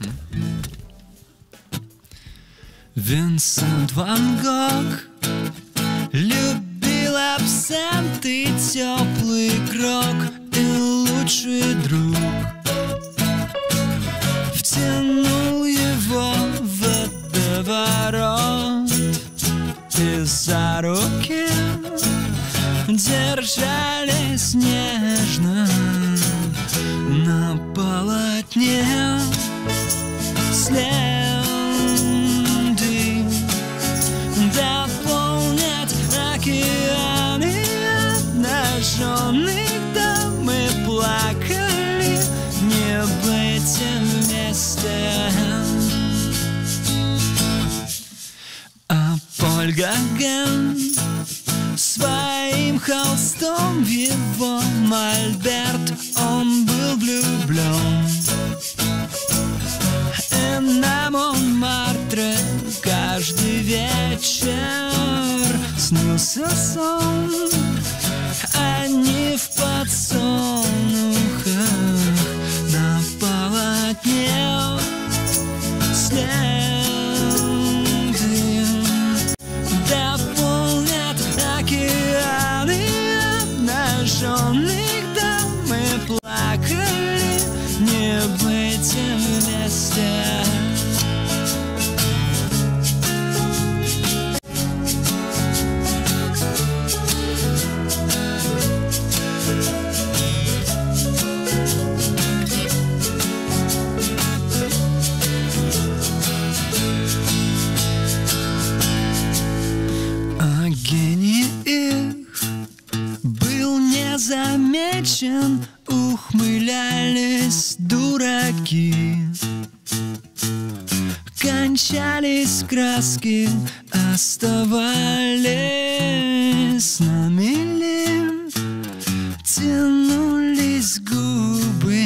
Винсент Ван Гог любил абсент и теплый крок, и лучший друг втянул его в водоворот и за руки держались нежно на полотне. Следы дополнят океаны обнаженных дам, мы плакали не быть вместе. А Поль Гоген своим холстом в его мольберт он был влюблен. И на Монмартре каждый вечер снился сон, они в подсолнухах на полотне. Следы дополнят океаны обнаженных дам, мы плакали не быть вместе. А гений их был незамечен, ухмылялись дураки, кончались краски, оставались на мели, тянулись губы.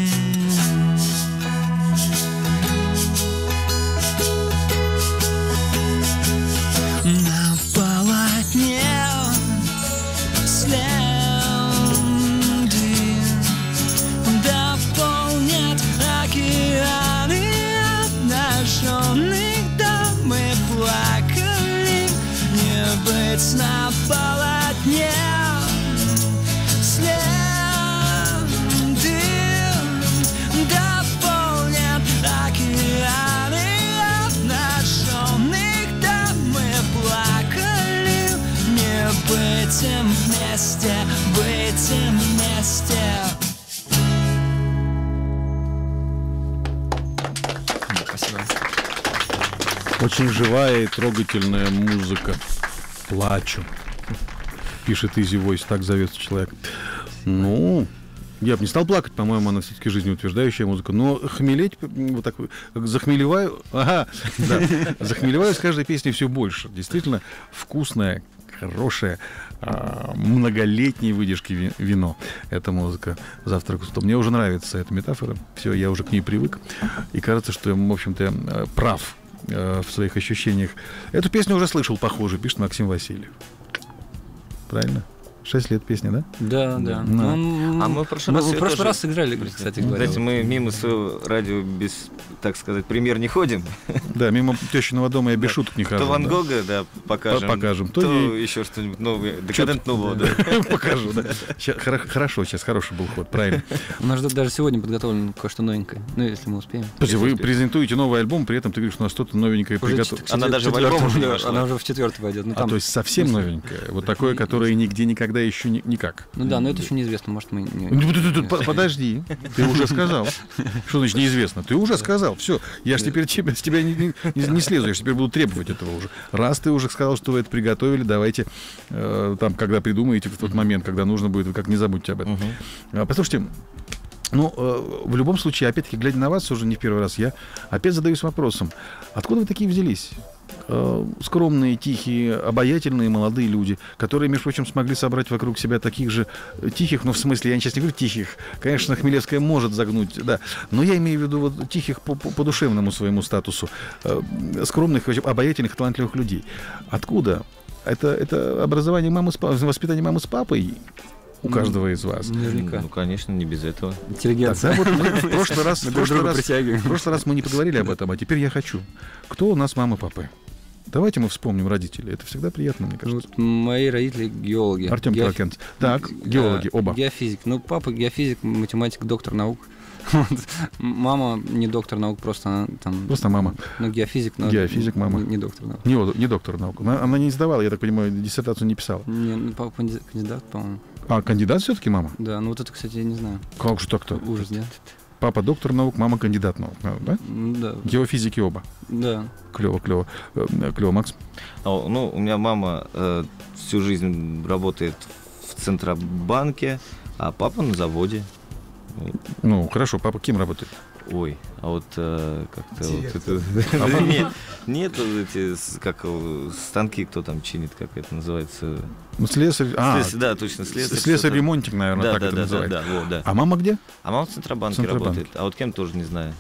На полотне следы дополнят океаны обнаженных дам, мы плакали не быть на полотне. Следы дополнят океаны обнаженных дам, мы плакали не быть вместе, быть вместе. Спасибо. Очень живая и трогательная музыка. Плачу. Пишет Easy Voice, так зовется человек. Ну, Я бы не стал плакать, по-моему, она все-таки жизнеутверждающая музыка. Но хмелеть, вот так, как захмелеваю, ага, да, захмелеваю с каждой песней все больше. Действительно вкусная, хорошая, а, многолетней выдержки вино. Эта музыка «Завтрак с утом». Мне уже нравится эта метафора. Все, я уже к ней привык. И кажется, что я, в общем-то, прав в своих ощущениях. Эту песню уже слышал, похоже, пишет Максим Васильев. Правильно? Шесть лет песни, да? Да, да. Ну, Ну, А мы в прошлый мы раз в её прошлый тоже- раз сыграли, кстати говоря. Кстати, мы мимо своего радио без, так сказать, премьер не ходим. Да, мимо тещиного дома я без шуток не хожу. То Ван да. Гога, да, покажем. По- покажем. То То, и- еще что-нибудь новое, декадент нового, да. Покажу, да. Ща- хоро- Хорошо, сейчас хороший был ход, правильно. У нас ждет даже сегодня подготовлено кое-что новенькое. Ну, если мы успеем. Подожди, вы презентуете новый альбом, при этом ты говоришь, у нас что-то новенькое Уже приготовлено. чет- Она четвер- даже в четвертый альбом уже не уже- вошла. Она уже в четвертый пойдет. Ну, А там, то есть совсем в смысле, новенькое. Вот такое, которое нигде никогда еще ни- никак. Ну да, но это еще неизвестно, может, мы не... Ну, тут- тут- тут, по- Подожди, ты уже сказал. Что значит неизвестно? Ты уже сказал. Все, я же теперь тебя, с тебя не, не- не слезу, я же теперь буду требовать этого уже. Раз ты уже сказал, что вы это приготовили, давайте э, там, когда придумаете в тот момент, когда нужно будет, вы как не забудьте об этом. Мгм. А, Послушайте, ну, э, в любом случае, опять-таки, глядя на вас уже не в первый раз, я опять задаюсь вопросом, откуда вы такие взялись? Э, Скромные, тихие, обаятельные молодые люди, которые, между прочим, смогли собрать вокруг себя таких же э, тихих, ну, в смысле, я сейчас не говорю тихих, конечно, Хмелевская может загнуть, да, но я имею в виду вот тихих по, по- по душевному своему статусу, э, скромных, вообще, обаятельных, талантливых людей. Откуда? Это, это образование мамы с папой, воспитание мамы с папой у каждого из вас. Наверняка. Ну, конечно, не без этого. Интеллигенция. Тогда вот мы в прошлый раз, в Мы друг прошлый друга раз, притягиваем. в прошлый раз мы не поговорили об этом, а теперь я хочу. Кто у нас мама, папы? Давайте мы вспомним родителей. Это всегда приятно, мне кажется. Вот мои родители геологи. Артем Геоф- Таракенц. Так, Да, геологи, оба. Геофизик. Ну, папа геофизик, математик, доктор наук. Вот. Мама не доктор наук, просто она там... Просто мама. Ну, геофизик, но... Геофизик, мама. Не, не доктор наук. Не, о- не доктор наук. Она, она не сдавала, я так понимаю, диссертацию не писала. Не, ну, папа канди- кандидат, по-моему. А кандидат все-таки мама? Да, ну вот это, кстати, я не знаю. Как же так-то? Ужас, да? Папа доктор наук, мама кандидат наук. Да? Ну, да, Геофизики оба. да. Клево, клево. Э, Клево, Макс. А, Ну, у меня мама э, всю жизнь работает в Центробанке, а папа на заводе. Ну, хорошо, папа кем работает? Ой, а вот э, как-то вот это... Нет, нет, вот эти, с- как его, станки кто там чинит, как это называется? Ну, слесарь. А, Слесарь, да, точно, слесарь. слесарь-ремонтик, наверное, Да, так да, это да, да, называется. да, вот, да. А мама где? А мама в Центробанке Центробанке. работает, а вот кем тоже не знаю.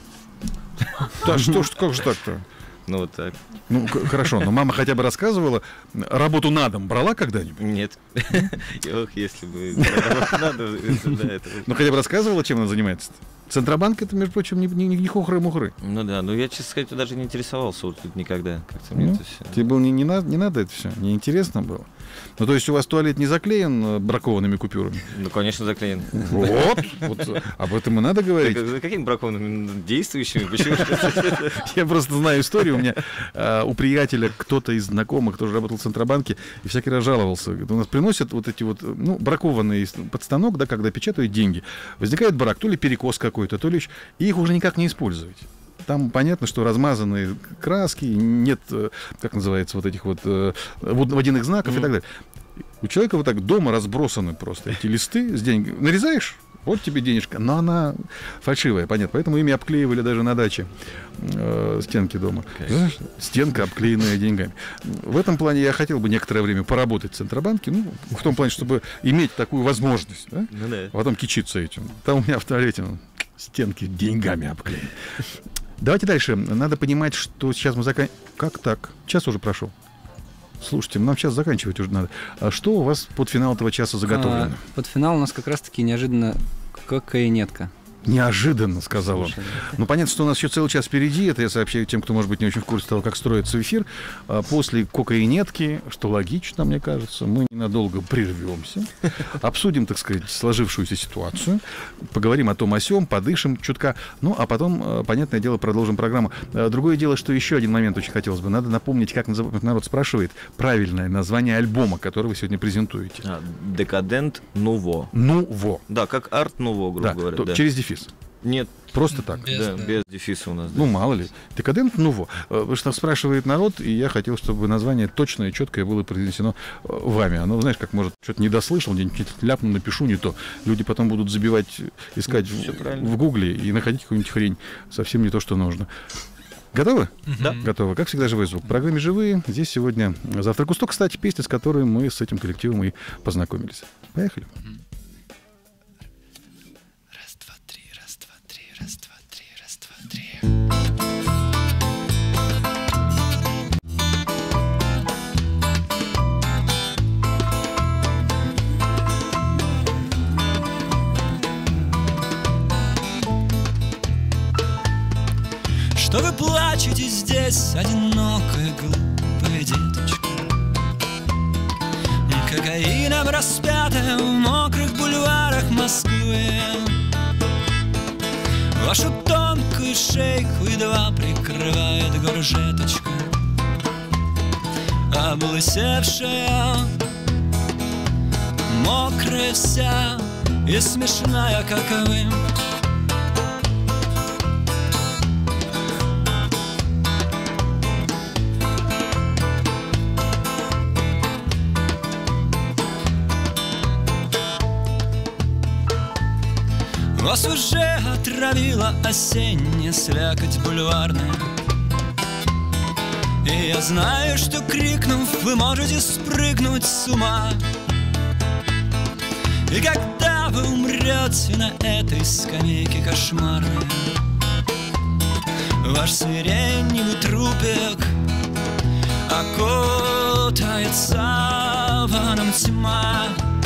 Да что ж, как же так-то? Ну вот так. Ну, к- хорошо, но мама хотя бы рассказывала, работу на дом брала когда-нибудь? Нет. Ох, если бы надо, это, да, это... Ну, хотя бы рассказывала, чем она занимается? Центробанк — это, между прочим, не, не, не хухры-мухры. Ну да, но я, честно сказать, даже не интересовался вот тут никогда. Как-то мне Ну, это все... тебе было не, не, надо, не надо это все, неинтересно было. Ну, то есть у вас туалет не заклеен э, бракованными купюрами? Ну, конечно, заклеен. Вот, вот об этом и надо говорить. Так, за какими бракованными? Ну, действующими? Почему? Я просто знаю историю. У меня э, у приятеля кто-то из знакомых тоже работал в Центробанке и всякий раз жаловался. Говорит, у нас приносят вот эти вот, ну, бракованные под станок, да, когда печатают деньги. Возникает брак, то ли перекос какой-то, то ли еще, и их уже никак не использовать. Там понятно, что размазанные краски, нет, э, как называется, вот этих вот э, вод- водяных знаков и так далее. У человека вот так дома разбросаны просто эти листы с деньгами. Нарезаешь? Вот тебе денежка. Но она фальшивая, понятно. Поэтому ими обклеивали даже на даче э, стенки дома. Знаешь, стенка, обклеенная деньгами. В этом плане я хотел бы некоторое время поработать в Центробанке. Ну, в том плане, чтобы иметь такую возможность. Да? Ну да. А потом кичиться этим. Там у меня в туалете ну, стенки деньгами обклеены. Давайте дальше. Надо понимать, что сейчас мы заканчиваем... Как так? Час уже прошел. Слушайте, нам сейчас заканчивать уже надо. А что у вас под финал этого часа заготовлено? А, под финал у нас как раз-таки неожиданно кокаинетка. Неожиданно, сказал он. Слушай, Ну, понятно, что у нас еще целый час впереди. Это я сообщаю тем, кто, может быть, не очень в курсе того, как строится эфир. А после кокаинетки, что логично, мне кажется, мы ненадолго прервемся, обсудим, так сказать, сложившуюся ситуацию, поговорим о том о сём, подышим чутка, ну, а потом, э, понятное дело, продолжим программу. Э, Другое дело, что еще один момент очень хотелось бы. Надо напомнить, как назыв- народ спрашивает, правильное название альбома, который вы сегодня презентуете. А, Декадент Нуво. Ну, во. Да, как арт Нуво, грубо Да, говоря. то да. через дефис. Нет. Просто так? Без, Да, да. без дефиса у нас. Ну, да. мало ли. Декадент Нуво. Потому что спрашивает народ, и я хотел, чтобы название точное и четкое было произнесено вами. Оно, знаешь, как может, что-то не дослышал, где-нибудь ляпну, напишу не то. Люди потом будут забивать, искать Всё в, правильно. в Гугле и находить какую-нибудь хрень. Совсем не то, что нужно. Готовы? Да. Готовы. Как всегда, живой звук. В программе «Живые». Здесь сегодня «Завтрак у сто». Кстати, песня, с которой мы с этим коллективом и познакомились. Поехали. Раз, два, три, раз, два, три, раз, два, три, раз, два, три. Что вы плачете здесь, одинокая глупая деточка? Кокаином распятая в мокрых бульварах Москвы. Вашу тонкую шейку едва прикрывает горжеточка, облысевшая, мокрая вся и смешная, как вы. Вас уже отравила осенняя слякоть бульварная, и я знаю, что, крикнув, вы можете спрыгнуть с ума. И когда вы умрете на этой скамейке кошмарной, ваш сиреневый трупик окутает саваном тьма.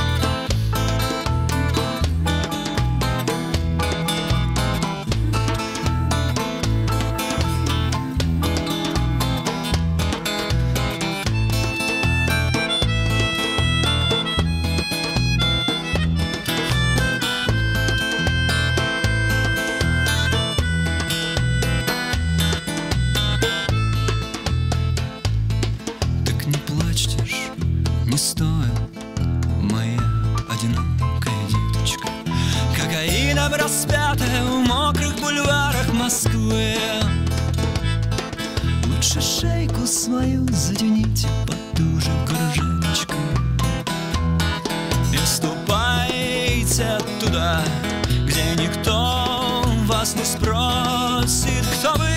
Не стоит, моя одинокая деточка, кокаином распятая в мокрых бульварах Москвы. Лучше шейку свою затяните потуже кружечкой и ступайте туда, где никто вас не спросит, кто вы.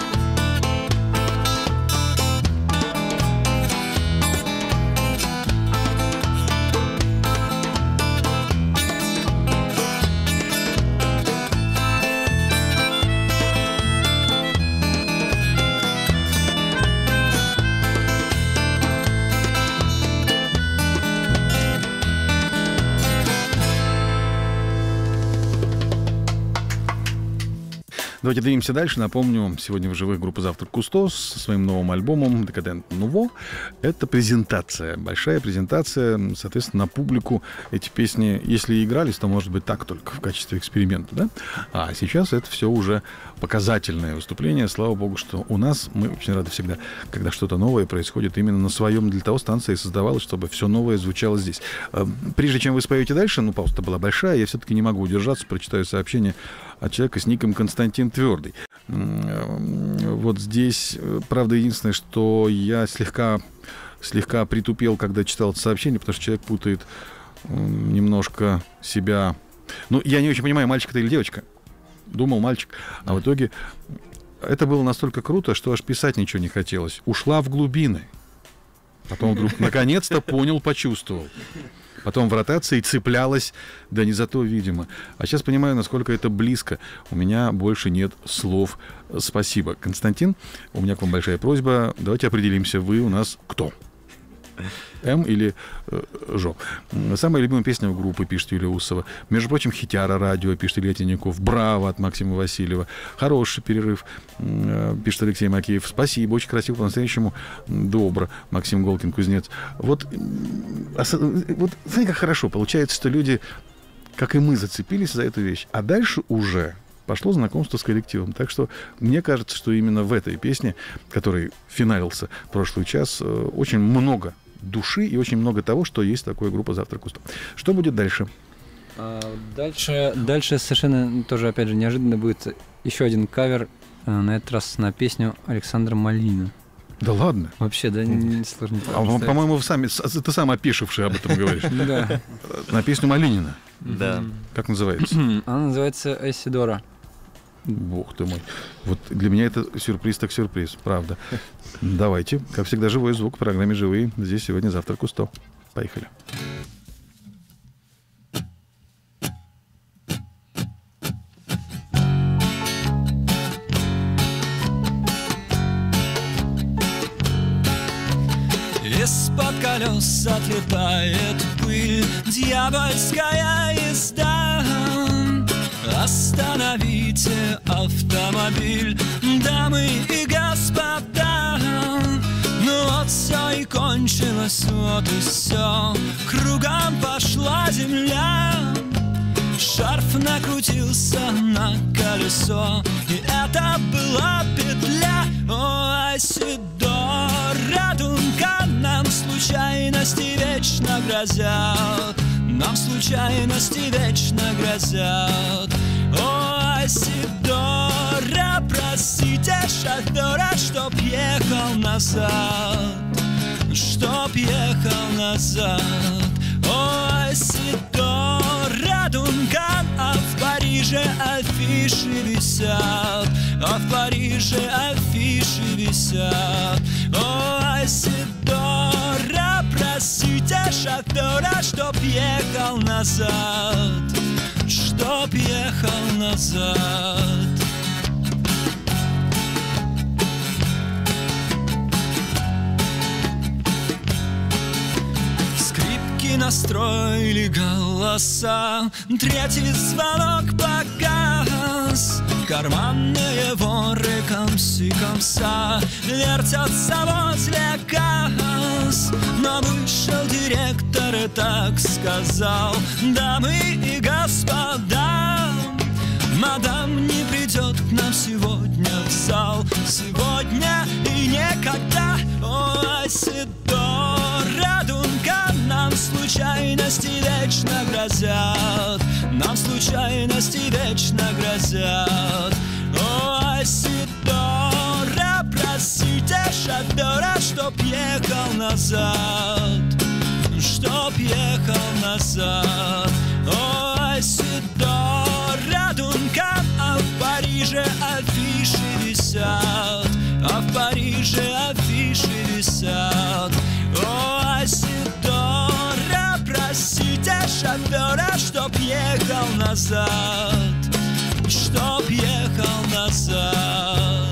Давайте двинемся дальше. Напомню, сегодня в живых группа «Завтрак Кусто» со своим новым альбомом «Декадент Нуво». Это презентация, большая презентация, соответственно, на публику. Эти песни, если и игрались, то, может быть, так только в качестве эксперимента, да? А сейчас это все уже показательное выступление. Слава богу, что у нас, мы очень рады всегда, когда что-то новое происходит именно на своем. Для того станция и создавалась, чтобы все новое звучало здесь. Прежде чем вы споете дальше, ну, пауза была большая, я все-таки не могу удержаться, прочитаю сообщение от человека с ником Константин Твердый. Вот здесь, правда, единственное, что я слегка, слегка притупел, когда читал это сообщение, потому что человек путает немножко себя. Ну, я не очень понимаю, мальчик это или девочка. Думал мальчик. А в итоге это было настолько круто, что аж писать ничего не хотелось. Ушла в глубины. Потом вдруг наконец-то понял, почувствовал. Потом в ротации цеплялась, да не за то, видимо. А сейчас понимаю, насколько это близко. У меня больше нет слов. Спасибо. Константин, у меня к вам большая просьба. Давайте определимся, вы у нас кто? М или э, Жо. Самая любимая песня у группы, пишет Юлия Усова. Между прочим, хитяра радио, пишет Илья Тиняков. Браво от Максима Васильева. Хороший перерыв, э, пишет Алексей Макеев. Спасибо, очень красиво, по-настоящему добро. Максим Голкин-Кузнец. Вот, а, вот знаете, как хорошо получается, что люди, как и мы, зацепились за эту вещь. А дальше уже пошло знакомство с коллективом. Так что мне кажется, что именно в этой песне, который финалился прошлый час, очень много души и очень много того, что есть такая группа «Завтрак Кусто». Что будет дальше? А дальше, дальше совершенно тоже, опять же, неожиданно будет еще один кавер, на этот раз на песню Александра Малинина. Да ладно? Вообще, да, не сложно. А, по-моему, сами, ты сам опишивший об этом говоришь. Да. На песню Малинина. Да. Как называется? Она называется «Айсидора». Бог ты мой. Вот для меня это сюрприз так сюрприз, правда. Давайте, как всегда, живой звук в программе «Живые». Здесь сегодня «Завтрак у сто». Поехали. Из-под колес отлетает пыль, дьявольская езда. Остановите автомобиль, дамы и господа. Ну вот все и кончилось, вот и все. Кругом пошла земля. Шарф накрутился на колесо, и это была петля. О, Айсидора, Дункан, нам случайности вечно грозят. Нам случайности вечно грозят. О, Айсидора, просите шофера, чтоб ехал назад, чтоб ехал назад. О, Айсидора, Дункан, а в Париже афиши висят, а в Париже афиши висят. О, Айсидора, просите шофера, чтоб ехал назад, чтоб ехал назад. Настроили голоса, третий звонок погас. Карманные воры комси комса вертятся возле касс. Но вышел директор и так сказал: дамы и господа, мадам не придет к нам сегодня в зал, сегодня и никогда. О, Айсидора, Дункан, нам случайности вечно грозят, нам случайности вечно грозят. О, Айсидора, просите шофера, чтоб ехал назад, чтоб ехал назад. О, Айсидора, Дункан, а в Париже афиши висят, а в Париже афиши висят. О, Айсидора, просите шофера, чтоб ехал назад, чтоб ехал назад.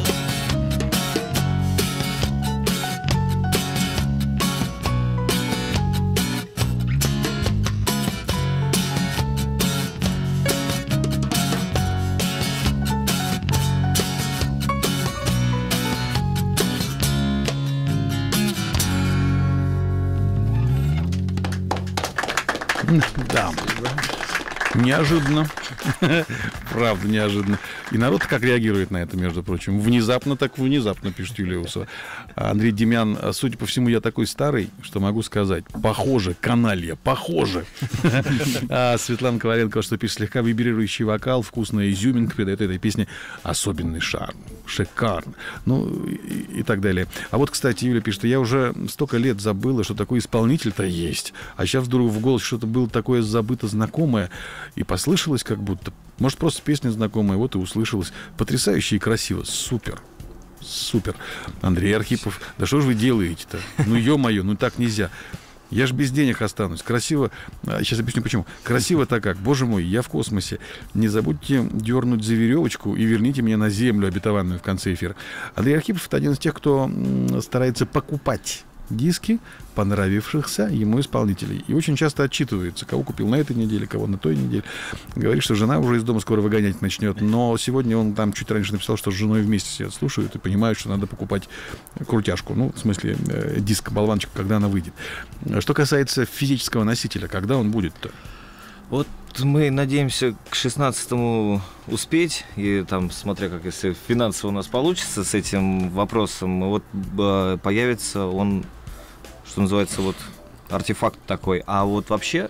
Да. Неожиданно. Правда, неожиданно. И народ как реагирует на это, между прочим. Внезапно, так внезапно, пишет Юлия Усова. Андрей Демян: судя по всему, я такой старый, что могу сказать: похоже, каналья, похоже. А Светлана Коваленко, что пишет: слегка вибрирующий вокал, вкусная изюминка придает этой песне особенный шарм. Шикарно. Ну, и, и так далее. А вот, кстати, Юля пишет: я уже столько лет забыла, что такой исполнитель-то есть. А сейчас вдруг в голосе что-то было такое забыто знакомое. И послышалось как будто. Может, просто песня знакомая, вот и услышалась. Потрясающе и красиво. Супер. Супер. Андрей Архипов: да что же вы делаете-то? Ну, ё-моё, ну так нельзя. Я ж без денег останусь. Красиво. Сейчас объясню почему. Красиво-то как. Боже мой, я в космосе. Не забудьте дернуть за веревочку и верните меня на землю обетованную в конце эфира. Андрей Архипов — это один из тех, кто старается покупать диски понравившихся ему исполнителей. И очень часто отчитывается, кого купил на этой неделе, кого на той неделе. Говорит, что жена уже из дома скоро выгонять начнет. Но сегодня он там чуть раньше написал, что с женой вместе сидят, слушают и понимают, что надо покупать крутяшку. Ну, в смысле, э, диск, болванчик, когда она выйдет. Что касается физического носителя, когда он будет-то? Вот мы надеемся к шестнадцатому успеть, и там, смотря как, если финансово у нас получится с этим вопросом, вот э, появится он, что называется, вот артефакт такой. А вот вообще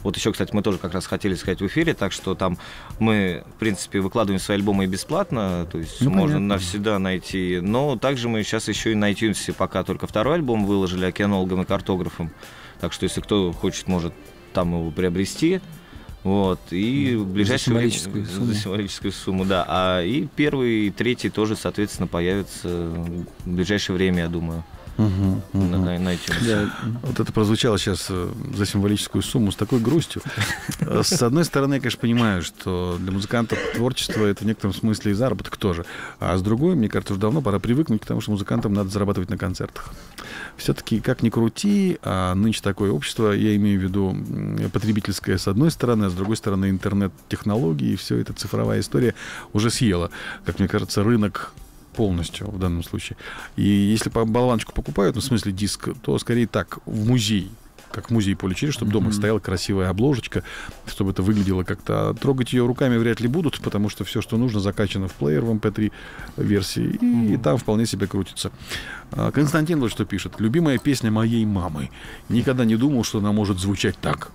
Вот еще, кстати, мы тоже как раз хотели сказать в эфире, так что там мы, в принципе, выкладываем свои альбомы и бесплатно, то есть ну, можно понятно. навсегда найти. Но также мы сейчас еще и на iTunes пока только второй альбом выложили океанологом и картографом. Так что если кто хочет, может там его приобрести. Вот, и в ближайшее время... За символическую сумму. За символическую сумму, да. А и первый, и третий тоже, соответственно, появятся в ближайшее время, я думаю. Угу, угу. На, на, на iTunes. Да. Вот это прозвучало сейчас э, за символическую сумму с такой грустью. Э, С одной стороны, я, конечно, понимаю, что для музыкантов творчество — это в некотором смысле и заработок тоже. А с другой, мне кажется, уже давно пора привыкнуть к тому, что музыкантам надо зарабатывать на концертах. Все-таки, как ни крути, а нынче такое общество, я имею в виду м, потребительское с одной стороны, а с другой стороны интернет-технологии, и все это цифровая история уже съела, как мне кажется, рынок полностью в данном случае. И если по болванчику покупают, ну, в смысле диск, то скорее так, в музей. Как в музей поле чили, чтобы mm-hmm. дома стояла красивая обложечка, чтобы это выглядело как-то. Трогать ее руками вряд ли будут, потому что все, что нужно, закачано в плеер в эм пи три версии, и, mm-hmm. и там вполне себе крутится. Константин вот что пишет. Любимая песня моей мамы. Никогда не думал, что она может звучать так.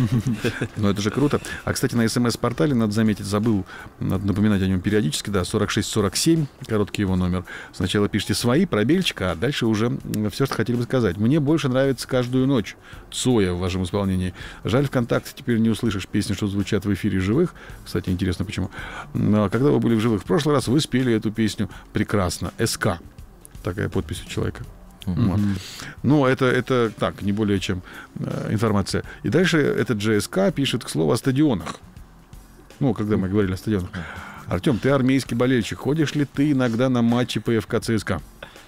Ну, это же круто. А, кстати, на смс-портале, надо заметить, забыл, надо напоминать о нем периодически, да, сорок шесть сорок семь, короткий его номер. Сначала пишите свои, пробельчик, а дальше уже все, что хотели бы сказать. Мне больше нравится «Каждую ночь» Цоя в вашем исполнении. Жаль, ВКонтакте теперь не услышишь песни, что звучат в эфире живых. Кстати, интересно, почему. Но когда вы были в живых в прошлый раз, вы спели эту песню прекрасно. СК. Такая подпись у человека. Mm-hmm. Вот. Ну, это, это так, не более чем э, информация. И дальше этот же СК пишет, к слову, о стадионах. Ну, когда мы говорили о стадионах. Артем, ты армейский болельщик. Ходишь ли ты иногда на матчи ПФК ЦСКА?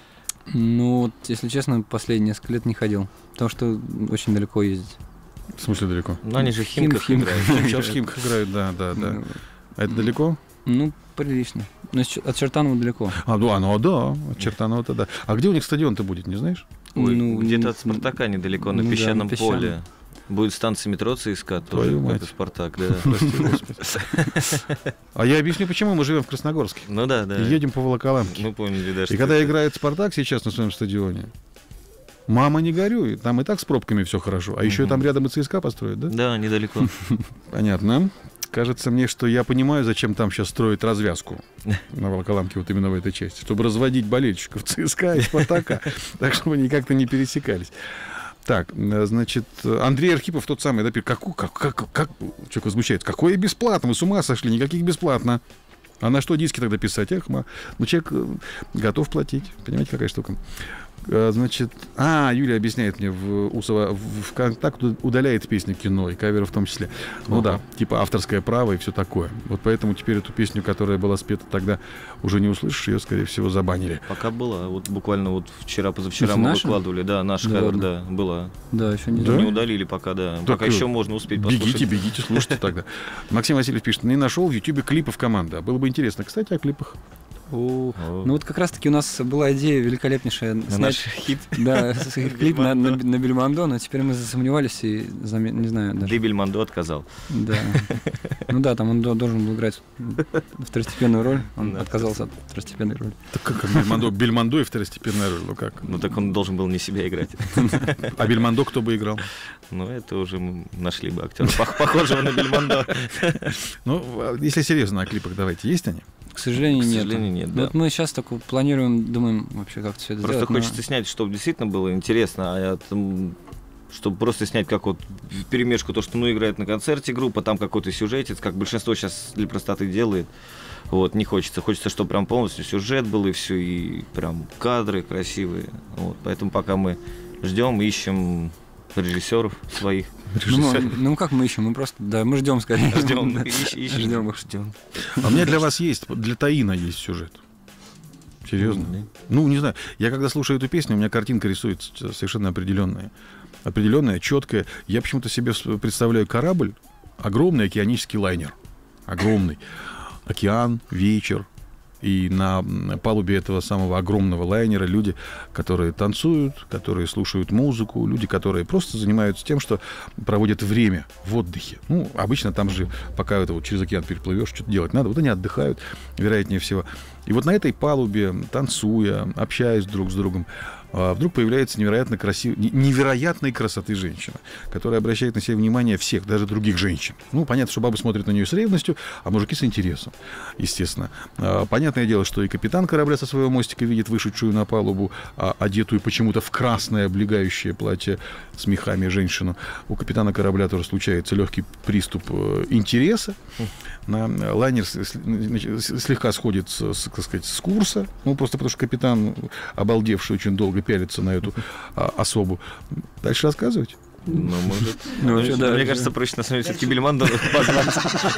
Ну, вот, если честно, последние несколько лет не ходил. Потому что очень далеко ездить. В смысле далеко? Ну, они же в Химках Хим- играют. Сейчас в Химках играют, да, да, да. Ну, А это далеко? Ну, прилично. Но с- от Чертанова далеко. А, ну, а, ну да, от Чертанова-то да. А где у них стадион-то будет, не знаешь? Ой, Ну, где-то от «Спартака» недалеко, на ну да, песчаном на песчаном. поле. Будет станция метро ЦСКА, тоже, Твою как мать. и «Спартак», да. Прости, Господи. А я объясню, почему мы живем в Красногорске. Ну да, да. И едем по Волоколамке. Мы поняли, да, И что когда это- играет «Спартак» сейчас на своем стадионе, мама, не горюй, там и так с пробками все хорошо. А еще и там рядом и ЦСКА построят, да? Да, недалеко. Понятно. Кажется мне, что я понимаю, зачем там сейчас строить развязку на Волоколамке, вот именно в этой части, чтобы разводить болельщиков ЦСКА и «Спартака», так, чтобы они как-то не пересекались. Так, э, значит, Андрей Архипов тот самый, да, пишет, как, как, как, как, человек возмущается, какое бесплатно, вы с ума сошли, никаких бесплатно. А на что диски тогда писать? Эх, ма. Ну, человек э, готов платить, понимаете, какая штука. Э, Значит, а, Юлия объясняет мне, в Усова в ВКонтакт удаляет песни кино и каверы в том числе. Ну Ага. да, типа авторское право и все такое. Вот поэтому теперь эту песню, которая была спета тогда, уже не услышишь, ее, скорее всего, забанили. Пока была. Вот буквально вот вчера, позавчера Это мы наша? выкладывали. Да, наш Да кавер, ладно? да, была. Да, еще не Да? Не удалили пока, да. Так, Пока э, еще можно успеть послушать. Бегите, бегите, слушайте тогда. Максим Васильев пишет, не нашел в Ютубе клипов команды. А было бы интересно, кстати, о клипах. О, О. ну вот как раз-таки у нас была идея великолепнейшая На снять наш хит. да, с- клип на, на, на Бельмондо, но теперь мы засомневались и заме- не знаю даже. Дебель Мандо отказал. Да. Ну да, там он до- должен был играть второстепенную роль, он Да. отказался от второстепенной роли. Так как Бельмондо, Бельмондо и второстепенная роль, ну как? Ну так он должен был не себя играть. А Бельмондо кто бы играл? Ну это уже мы нашли бы актера, пох- похожего на Бельмондо. Ну, а если серьезно о клипах, давайте, есть они? К сожалению, К нет. сожалению, нет, Ну да. Вот мы сейчас только планируем, думаем вообще, как все это Просто сделать. но- хочется снять, чтобы действительно было интересно, а я там, чтобы просто снять как вот в перемешку то, что ну играет на концерте группа, там какой-то сюжетец, как большинство сейчас для простоты делает. Вот, не хочется. Хочется, чтобы прям полностью сюжет был и все, и прям кадры красивые. Вот, поэтому пока мы ждем, ищем режиссеров своих. Ну, мы- ну как мы ищем? Мы просто, да, мы ждем скорее. Ждем, Да. ищ- ищем, Ждем их. ждем. А у меня для вас есть, для Таина есть сюжет. Серьезно? Да. Ну, не знаю. Я когда слушаю эту песню, у меня картинка рисуется совершенно определенная. Определенная, четкая. Я почему-то себе с- представляю корабль, огромный океанический лайнер. Огромный. Океан, вечер. И на м, палубе этого самого огромного лайнера люди, которые танцуют, которые слушают музыку, люди, которые просто занимаются тем, что проводят время в отдыхе. Ну, обычно там же, пока это вот через океан переплывешь, что-то делать надо. Вот они отдыхают, вероятнее всего. И вот на этой палубе, танцуя, общаясь друг с другом, а вдруг появляется невероятно красив... невероятной красоты женщина, которая обращает на себя внимание всех, даже других женщин. Ну, понятно, что бабы смотрят на нее с ревностью, а мужики с интересом, естественно. Понятное дело, что и капитан корабля со своего мостика видит вышедшую на палубу, одетую почему-то в красное облегающее платье с мехами женщину. У капитана корабля тоже случается легкий приступ интереса. На лайнер слегка сходит с, так сказать, с курса, ну, просто потому что капитан, обалдевший, очень долго пялится на эту а, особу. Дальше рассказывать? Ну, может. Ну, вообще, да, Мне да. кажется, проще на самом деле все-таки Бельмонда позвать.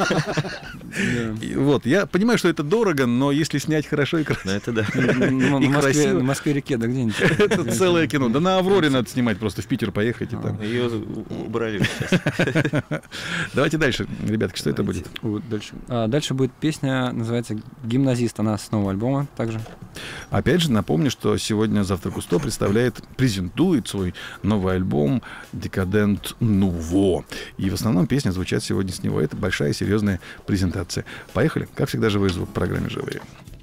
И Вот, я понимаю, что это дорого, но если снять хорошо и красиво... Ну, это да. Ну, И в Москве- красиво. на Москве-реке, да где-нибудь. Это целое кино. Да на Авроре надо снимать, просто в Питер поехать и там. Ее убрали сейчас. Давайте дальше, ребятки, что это будет? Вот, дальше. А, дальше будет песня, называется «Гимназист». Она с нового альбома также. Опять же, напомню, что сегодня «Завтрак у сто» представляет, презентует свой новый альбом «Декадент Нуво». И в основном песни звучат сегодня с него. Это большая, серьезная презентация. Поехали. Как всегда, живой звук в программе «Живые».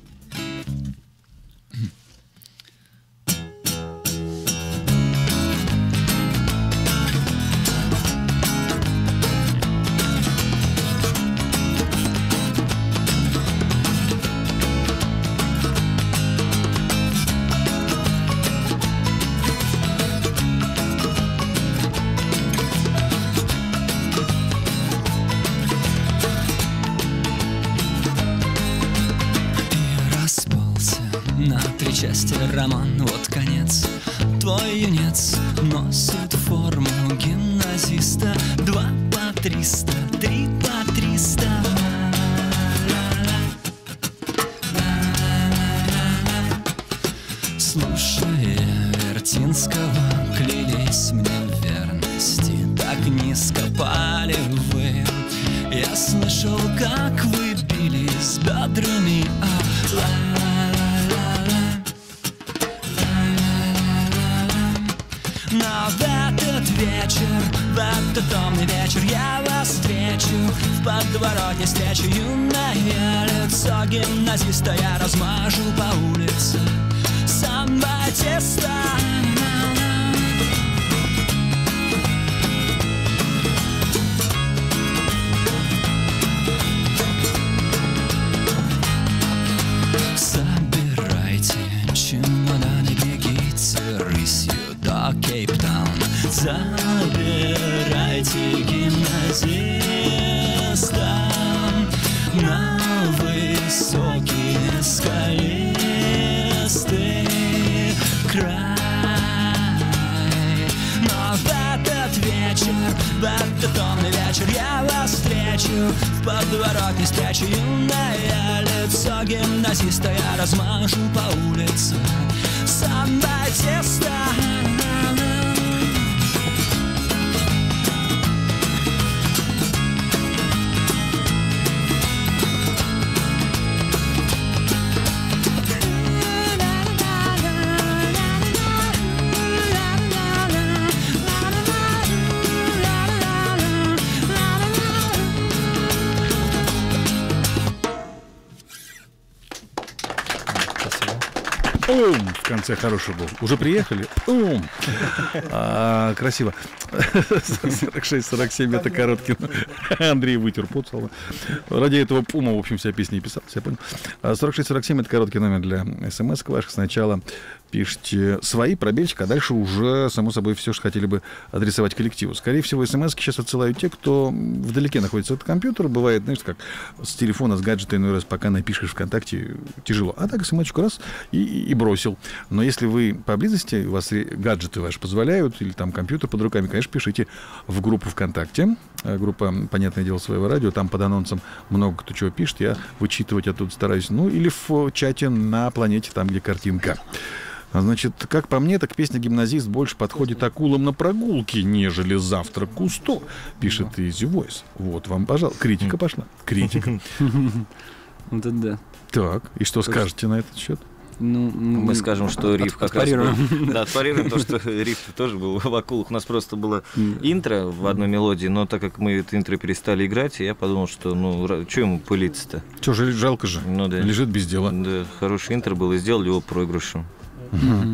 На три части роман, вот конец. Твой юнец носит форму гимназиста. Два по триста, три по триста. Слушая Вертинского, клялись мне в верности. Так низко пали вы. Я слышал, как вы бились бедрами. Но в этот вечер, в этот томный вечер я вас встречу. В подворотне встречу юное лицо гимназиста. Я размажу по улице самбатиста. Собирайте чемоданы, бегите рысью до Кейптаун. Забирайте гимназиста на высокие скалистый край. Но в этот вечер, в этот томный вечер я вас встречу. В подворотне встречу юное лицо гимназиста. Я размажу по улице самбатиста. Ум! В конце хороший был. Уже приехали? Ум! А, красиво. сорок шесть сорок семь это короткий. Андрей вытер пот. Ради этого Пума, в общем, вся песня и писалась, я понял. сорок шесть сорок семь это короткий номер для смс ваших. Сначала пишите свои, пробельчик, а дальше уже, само собой, все, что хотели бы адресовать коллективу. Скорее всего, смс-ки сейчас отсылают те, кто вдалеке находится от компьютера. Бывает, знаешь, как с телефона, с гаджета, иной раз, пока напишешь ВКонтакте, тяжело. А так смс-очку раз и, и бросил. Но если вы поблизости, у вас гаджеты ваши позволяют, или там компьютер под руками, конечно, пишите в группу ВКонтакте. Группа, понятное дело, своего радио. Там под анонсом много кто чего пишет. Я вычитывать оттуда стараюсь. Ну, или в чате на планете, там, где картинка. Значит, как по мне, так песня «Гимназист» больше подходит акулам на прогулке, нежели «Завтрак у сто», пишет Easy Voice. Вот вам, пожалуйста. Критика пошла. Критика. Вот это да. Так, и что скажете на этот счет? Ну, Мы скажем, что риф как раз был. Отпарируем. Да, отпарируем то, что риф тоже был в акулах. У нас просто было интро в одной мелодии, но так как мы это интро перестали играть, я подумал, что ну, что ему пылиться-то? Что же, жалко же. Ну да. Лежит без дела. Да, хорошее интро было, и сделали его проигрышем.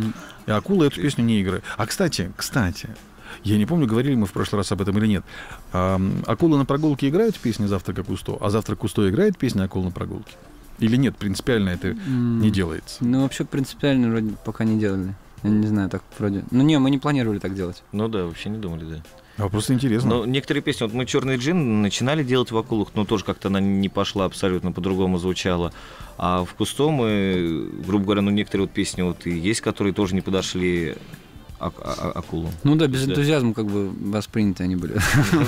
И акула эту песню не играет. А, кстати, кстати, я не помню, говорили мы в прошлый раз об этом или нет. А, акула на прогулке играют песни «Завтрак Кусто», а «Завтрак Кусто» играет песня «Акула на прогулке»? Или нет, принципиально это mm. не делается? Ну, вообще принципиально вроде пока не делали. Я не знаю, так вроде... Ну, не, мы не планировали так делать. Ну да, вообще не думали, да. А просто интересно. Но некоторые песни, вот мы «Черный джин» начинали делать в акулах, но тоже как-то она не пошла, абсолютно по-другому звучала. А в Кусто мы, грубо говоря, ну некоторые вот песни вот и есть, которые тоже не подошли а- а- акулу. Ну да, без энтузиазма как бы восприняты они были.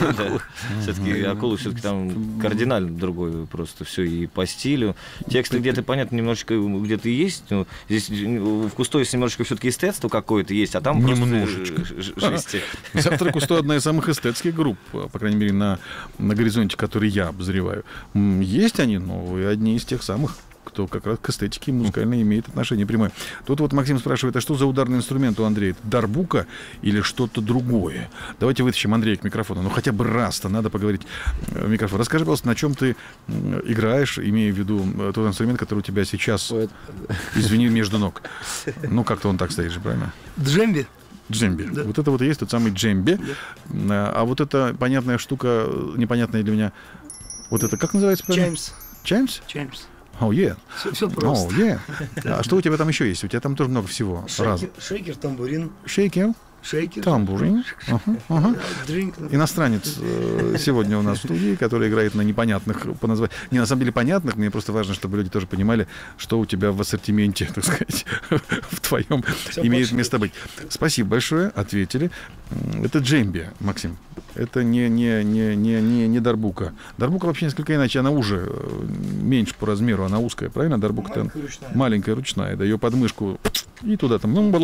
Все-таки акулы все-таки там кардинально другое просто все и по стилю. Тексты где-то, понятно, немножечко где-то есть. Здесь в Кусто есть немножечко все-таки эстетство какое-то есть, а там просто жести. «Завтрак Кусто» одна из самых эстетских групп, по крайней мере, на, на горизонте, который я обозреваю. Есть они, но вы одни из тех самых, кто как раз к эстетике музыкально имеет отношение прямое. Тут вот Максим спрашивает, а что за ударный инструмент у Андрея? Это дарбука или что-то другое? Давайте вытащим Андрея к микрофону. Ну, хотя бы раз-то надо поговорить в микрофон. Расскажи, пожалуйста, на чем ты играешь, имея в виду тот инструмент, который у тебя сейчас, извини, между ног. Ну, как-то он так стоит же, правильно? Джемби. Джемби. Да. Вот это вот и есть тот самый джемби. Да. А вот эта понятная штука, непонятная для меня, вот это как называется? Чаймс. Чаймс? Чаймс. О, oh, yeah. Все, все просто. Oh, yeah. А что у тебя там еще есть? У тебя там тоже много всего. Шейкер, шейкер, тамбурин. Шейкер? Шейкер. Тамбурин. Ага, ага. Дринк. Иностранец э, сегодня у нас в студии, который играет на непонятных, по названию. Не, на самом деле понятных, мне просто важно, чтобы люди тоже понимали, что у тебя в ассортименте, так сказать, в твоем имеет место быть. Спасибо большое, ответили. Это джемби, Максим. Это не, не, не, не, не, не дарбука. Дарбука вообще несколько иначе, она уже меньше по размеру, она узкая, правильно? Дарбука-то маленькая ручная. Маленькая ручная, да, ее подмышку и туда там, вот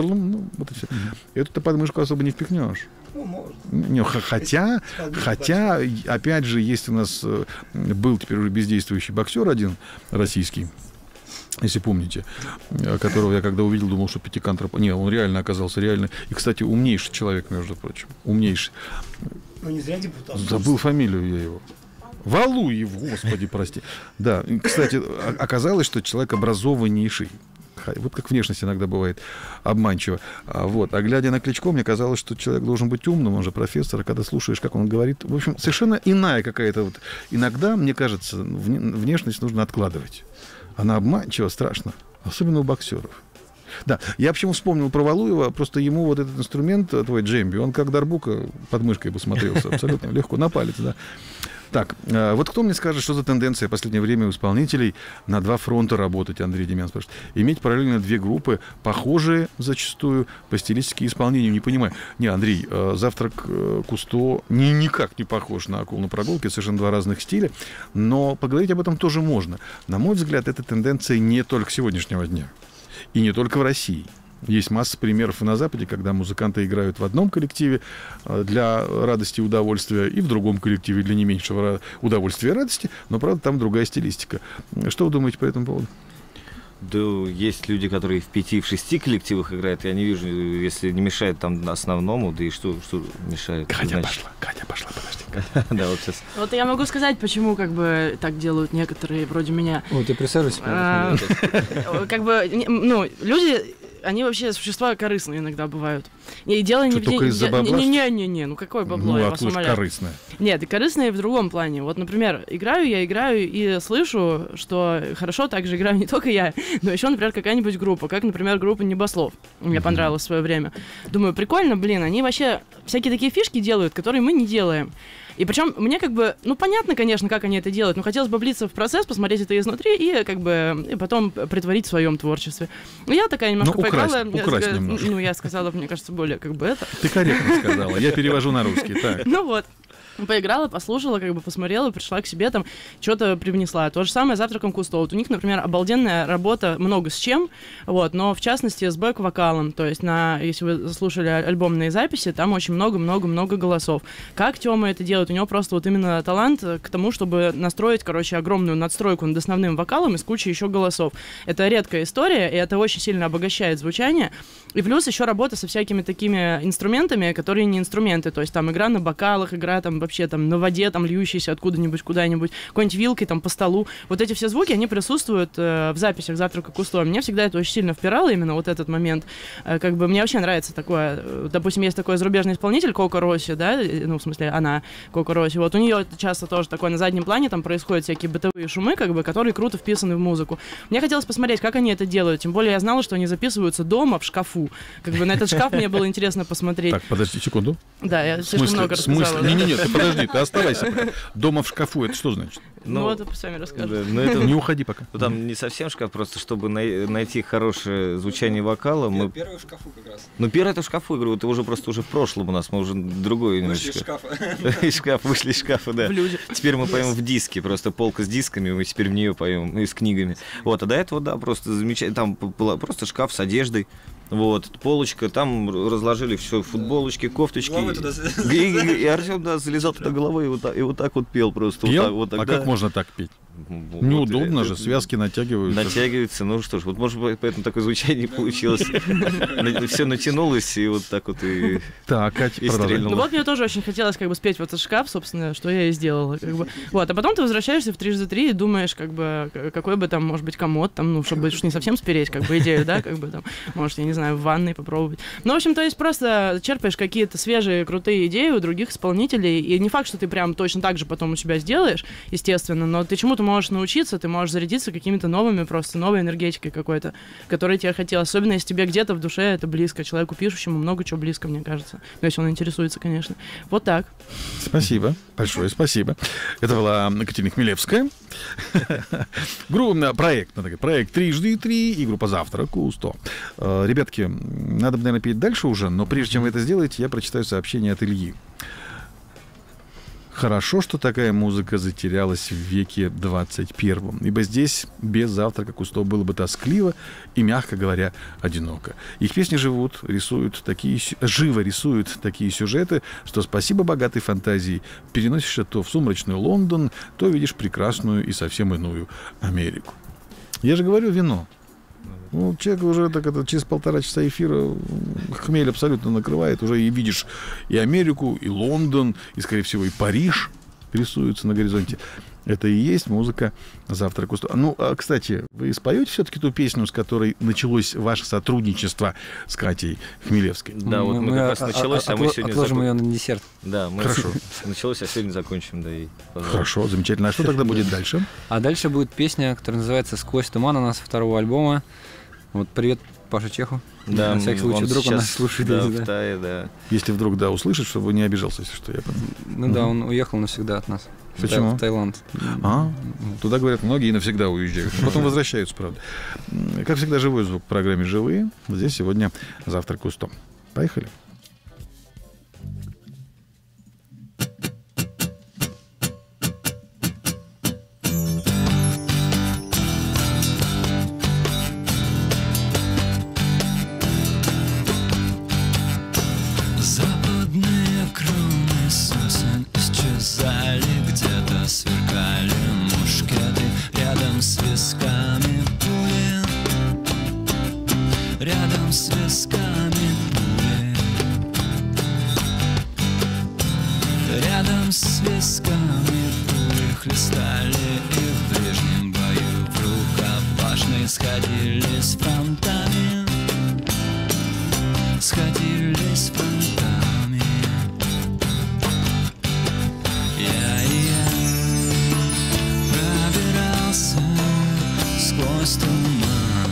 и все. Эту-то подмышку особо не впихнешь. Ну, можно. Не, хотя, хотя, опять же, есть у нас, был теперь уже бездействующий боксер один российский, если помните, которого я когда увидел, думал, что пятикантроп. Не, он реально оказался реально. И, кстати, умнейший человек, между прочим. Умнейший. Ну, не зря депутат. Забыл фамилию я его. Валуев, господи, прости. Да, кстати, оказалось, что человек образованнейший. Вот как внешность иногда бывает обманчиво. А, вот. а глядя на Кличко, мне казалось, что человек должен быть умным, он же профессор, а когда слушаешь, как он говорит, в общем, совершенно иная какая-то вот. Иногда, мне кажется, внешность нужно откладывать. Она обманчива, страшно. Особенно у боксеров. Да, я почему вспомнил про Валуева, просто ему вот этот инструмент, твой джемби, он как дарбука под мышкой бы смотрелся, абсолютно легко, на палец, да. Так, вот кто мне скажет, что за тенденция в последнее время у исполнителей на два фронта работать, Андрей Демян спрашивает. Иметь параллельно две группы, похожие зачастую по стилистике и исполнению, не понимаю. Не, Андрей, «Завтрак Кусто» ни, никак не похож на «Акулу на прогулке», совершенно два разных стиля, но поговорить об этом тоже можно. На мой взгляд, эта тенденция не только сегодняшнего дня, и не только в России. Есть масса примеров и на Западе, когда музыканты играют в одном коллективе для радости и удовольствия, и в другом коллективе для не меньшего удовольствия и радости, но, правда, там другая стилистика. Что вы думаете по этому поводу? Да, есть люди, которые в пяти, в шести коллективах играют, я не вижу, если не мешает там основному, да и что, что мешает? Катя значит... пошла, Катя пошла, подожди. Да, вот сейчас. Вот я могу сказать, почему как бы так делают некоторые вроде меня. О, ты представляешь себе? Как бы, ну, люди... Они вообще существа корыстные иногда бывают. И дело не в только из-за бабла? Не-не-не, ну какое бабло, ну, я вас умоляю. Корыстное? Нет, и корыстные в другом плане. Вот, например, играю я, играю и слышу, что хорошо так же играю не только я, но еще, например, какая-нибудь группа, как, например, группа Небослов. Мне понравилось в свое время. Думаю, прикольно, блин, они вообще всякие такие фишки делают, которые мы не делаем. И причем мне как бы, ну, понятно, конечно, как они это делают, но хотелось бы влиться в процесс, посмотреть это изнутри и как бы и потом притворить в своем творчестве. Ну, я такая немножко ну, украсть, поиграла. Украсть я, немножко. Ну, я сказала, мне кажется, более как бы это. Ты корректно сказала, я перевожу на русский, так. Ну вот. Поиграла, послушала, как бы посмотрела, пришла к себе, там, что-то привнесла. То же самое с «Завтраком Кусто». Вот у них, например, обалденная работа много с чем, вот, но в частности с бэк-вокалом. То есть, на, если вы слушали альбомные записи, там очень много-много-много голосов. Как Тёма это делает? У него просто вот именно талант к тому, чтобы настроить, короче, огромную надстройку над основным вокалом и с кучей еще голосов. Это редкая история, и это очень сильно обогащает звучание. И плюс еще работа со всякими такими инструментами, которые не инструменты. То есть там игра на бокалах, игра там вообще там на воде, там льющийся откуда-нибудь куда-нибудь, какой-нибудь вилкой там по столу. Вот эти все звуки, они присутствуют э, в записях «Завтрака Кусто». Мне всегда это очень сильно впирало, именно вот этот момент. Э, как бы мне вообще нравится такое. Допустим, есть такой зарубежный исполнитель Коко Росси, да, ну, в смысле, она, Коко Росси. Вот у нее часто тоже такое на заднем плане там происходят всякие бытовые шумы, как бы, которые круто вписаны в музыку. Мне хотелось посмотреть, как они это делают. Тем более я знала, что они записываются дома в шкафу. Как бы на этот шкаф мне было интересно посмотреть. Так, подожди секунду. Да, я слишком много рассказала. Не-не-не, ты подожди, ты оставайся пока. Дома в шкафу, это что значит? Ну, вот, сами расскажете. Да, но это, не уходи пока. Ну, там не совсем шкаф, просто чтобы най- найти хорошее звучание вокала. Мы... Первый в шкафу как раз. Ну, первый это в шкафу, я говорю, это уже просто уже в прошлом у нас, мы уже другой немножечко. Вышли из шкафа. Из шкафа, вышли из шкафа, да. Теперь мы поем в диске, просто полка с дисками, мы теперь в нее поем, и с книгами. Вот, а до этого, да, просто замечательно, там была просто шкаф с одеждой. Вот, полочка, там разложили все, футболочки, кофточки. И, и, и Артем, да, залезал туда головой и вот так, и вот, так вот пел просто. Пел? Вот так, вот а тогда... как можно так петь? Вот, Неудобно это, же, связки натягиваются. Натягиваются, ну что ж, вот может быть поэтому такое звучание получилось. Все натянулось и вот так вот и Так, Катя, продолжай. Ну вот мне тоже очень хотелось как бы спеть в этот шкаф, собственно, что я и сделала. Как бы. Вот, а потом ты возвращаешься в трижды три и думаешь, как бы, какой бы там, может быть, комод, там, ну, чтобы уж не совсем спереть, как бы, идею, да, как бы там, может, я не знаю, в ванной попробовать. Ну, в общем, то есть просто черпаешь какие-то свежие, крутые идеи у других исполнителей, и не факт, что ты прям точно так же потом у себя сделаешь, естественно, но ты чему-то можешь научиться, ты можешь зарядиться какими-то новыми, просто новой энергетикой какой-то, которой тебе хотелось, особенно если тебе где-то в душе это близко, человеку пишущему много чего близко, мне кажется, ну, если он интересуется, конечно. Вот так. Спасибо, большое спасибо. Это была Екатерина Хмелевская. Группа, проект, проект трижды три и группа «Завтрак Кусто». Ребятки, надо бы, наверное, петь дальше уже, но прежде чем вы это сделаете, я прочитаю сообщение от Ильи. Хорошо, что такая музыка затерялась в веке двадцать первом, ибо здесь без «Завтрака Кусто» было бы тоскливо и, мягко говоря, одиноко. Их песни живут, рисуют такие, живо рисуют такие сюжеты, что спасибо богатой фантазии переносишься то в сумрачный Лондон, то видишь прекрасную и совсем иную Америку. Я же говорю, вино. Ну, человек уже так это через полтора часа эфира хмель абсолютно накрывает, уже и видишь и Америку, и Лондон, и, скорее всего, и Париж рисуются на горизонте. Это и есть музыка «Завтрак Кусто». Ну, а, кстати, вы споете все-таки ту песню, с которой началось ваше сотрудничество с Катей Хмелевской? Да, вот мы, мы как раз началось, а, а мы сегодня отложим ее на десерт. Да, мы Хорошо. Началось, а сегодня закончим, да и. Пожалуйста. Хорошо, замечательно. А что тогда будет дальше? А дальше будет песня, которая называется «Сквозь туман», у нас второго альбома. Вот привет Паше Чеху. Да, на всякий случай, вдруг он нас слушает. Да, да. в Тае, да. Если вдруг, да, услышит, чтобы не обижался, если что, я понимаю. Ну угу. да, он уехал навсегда от нас. Почему? В Таиланд. А, туда, говорят, многие навсегда уезжают. Потом возвращаются, правда. Как всегда, живой звук в программе «Живые». Здесь сегодня «Завтрак Кусто». Поехали. Сверкали мушкеты рядом с висками пули, рядом с висками пули, рядом с висками пули хлестали и в ближнем бою в рукопашной сходились фронтами, сходились фронтами. Сквозь туман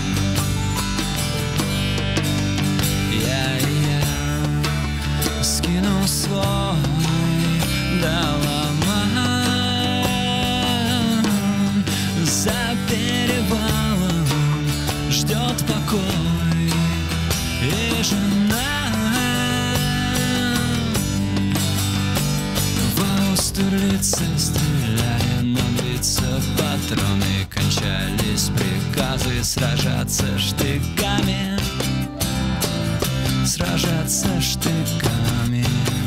я-я скинул свой доломан за перевалом ждет покой и жена. В Аустерлице стреляли, но биться патроны кончались, приказы сражаться штыками, сражаться штыками.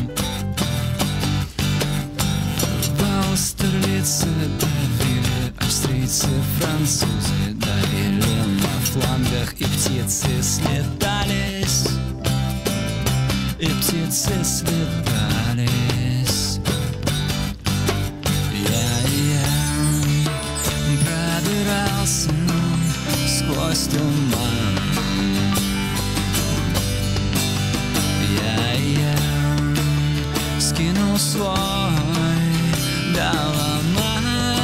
В Аустерлице давили австрийцы, французы давили на флангах, и птицы слетались, и птицы слетались. пробирался сквозь туман. Я-я скинул свой доломан.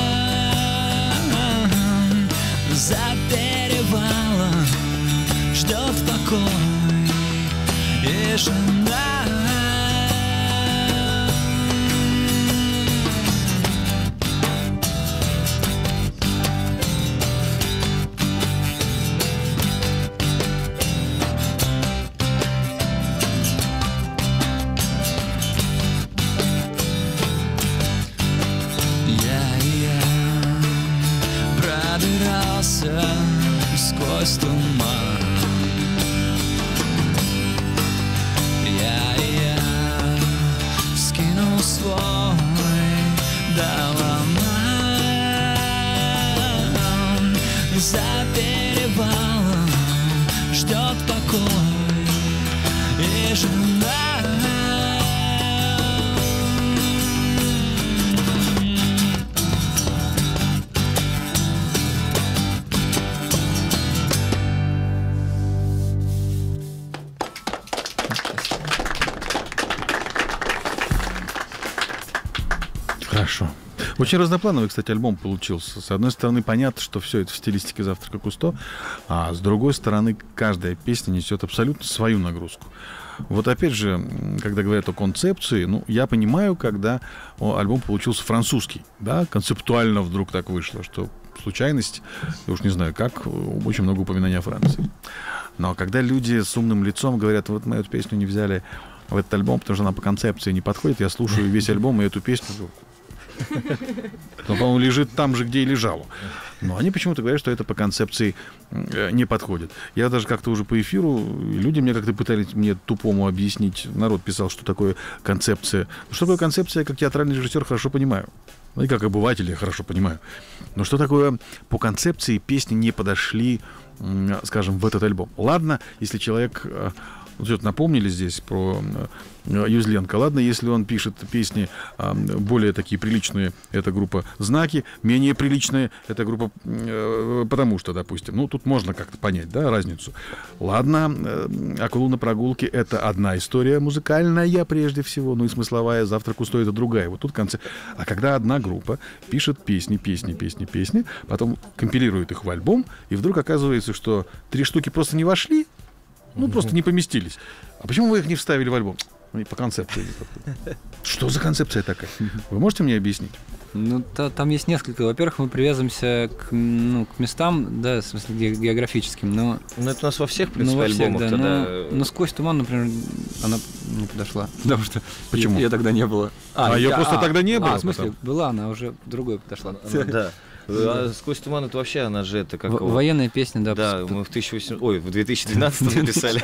За перевалом ждет покой и жена. Сквозь туман. Я-я скинул свой доломан. За перевалом ждет покой и жена. Хорошо. Очень разноплановый, кстати, альбом получился. С одной стороны, понятно, что все это в стилистике «Завтрака Кусто», а с другой стороны, каждая песня несет абсолютно свою нагрузку. Вот опять же, когда говорят о концепции, ну, я понимаю, когда альбом получился французский, да, концептуально вдруг так вышло, что случайность, я уж не знаю как, очень много упоминаний о Франции. Но когда люди с умным лицом говорят, вот мы эту песню не взяли в этот альбом, потому что она по концепции не подходит, я слушаю весь альбом и эту песню... Но, по-моему, лежит там же, где и лежало. Но они почему-то говорят, что это по концепции не подходит. Я даже как-то уже по эфиру, люди мне как-то пытались мне тупому объяснить. Народ писал, что такое концепция. Что такое концепция, я как театральный режиссер хорошо понимаю. Ну и как обыватель я хорошо понимаю. Но что такое по концепции песни не подошли, скажем, в этот альбом? Ладно, если человек... Вот что-то напомнили здесь про Юзленко. Ладно, если он пишет песни более такие приличные, это группа «Знаки», менее приличные, это группа «Потому что», допустим. Ну, тут можно как-то понять, да, разницу. Ладно, «Акулу на прогулке» — это одна история музыкальная прежде всего, ну и смысловая, «Завтрак Кусто» — это другая. Вот тут конце. А когда одна группа пишет песни, песни, песни, песни, потом компилирует их в альбом, и вдруг оказывается, что три штуки просто не вошли, ну, просто не поместились. А почему вы их не вставили в альбом? По концепции. Что за концепция такая? Вы можете мне объяснить? Ну, та, там есть несколько. Во-первых, мы привязываемся к, ну, к местам, да, в смысле ге- географическим, но... Ну, это у нас во всех, в принципе, ну, во всех, альбомах да, тогда... но, но «Сквозь туман», например, она не подошла. Потому что Почему? ее тогда не было. А, ее я- просто а, тогда не было? А, в смысле, потом? была, она уже другой подошла. Да. А «Сквозь туман» — это вообще, она же это как... В- военная песня, да. Да, пос- мы в тысяча восемьсот... Ой, в две тысячи двенадцатом написали.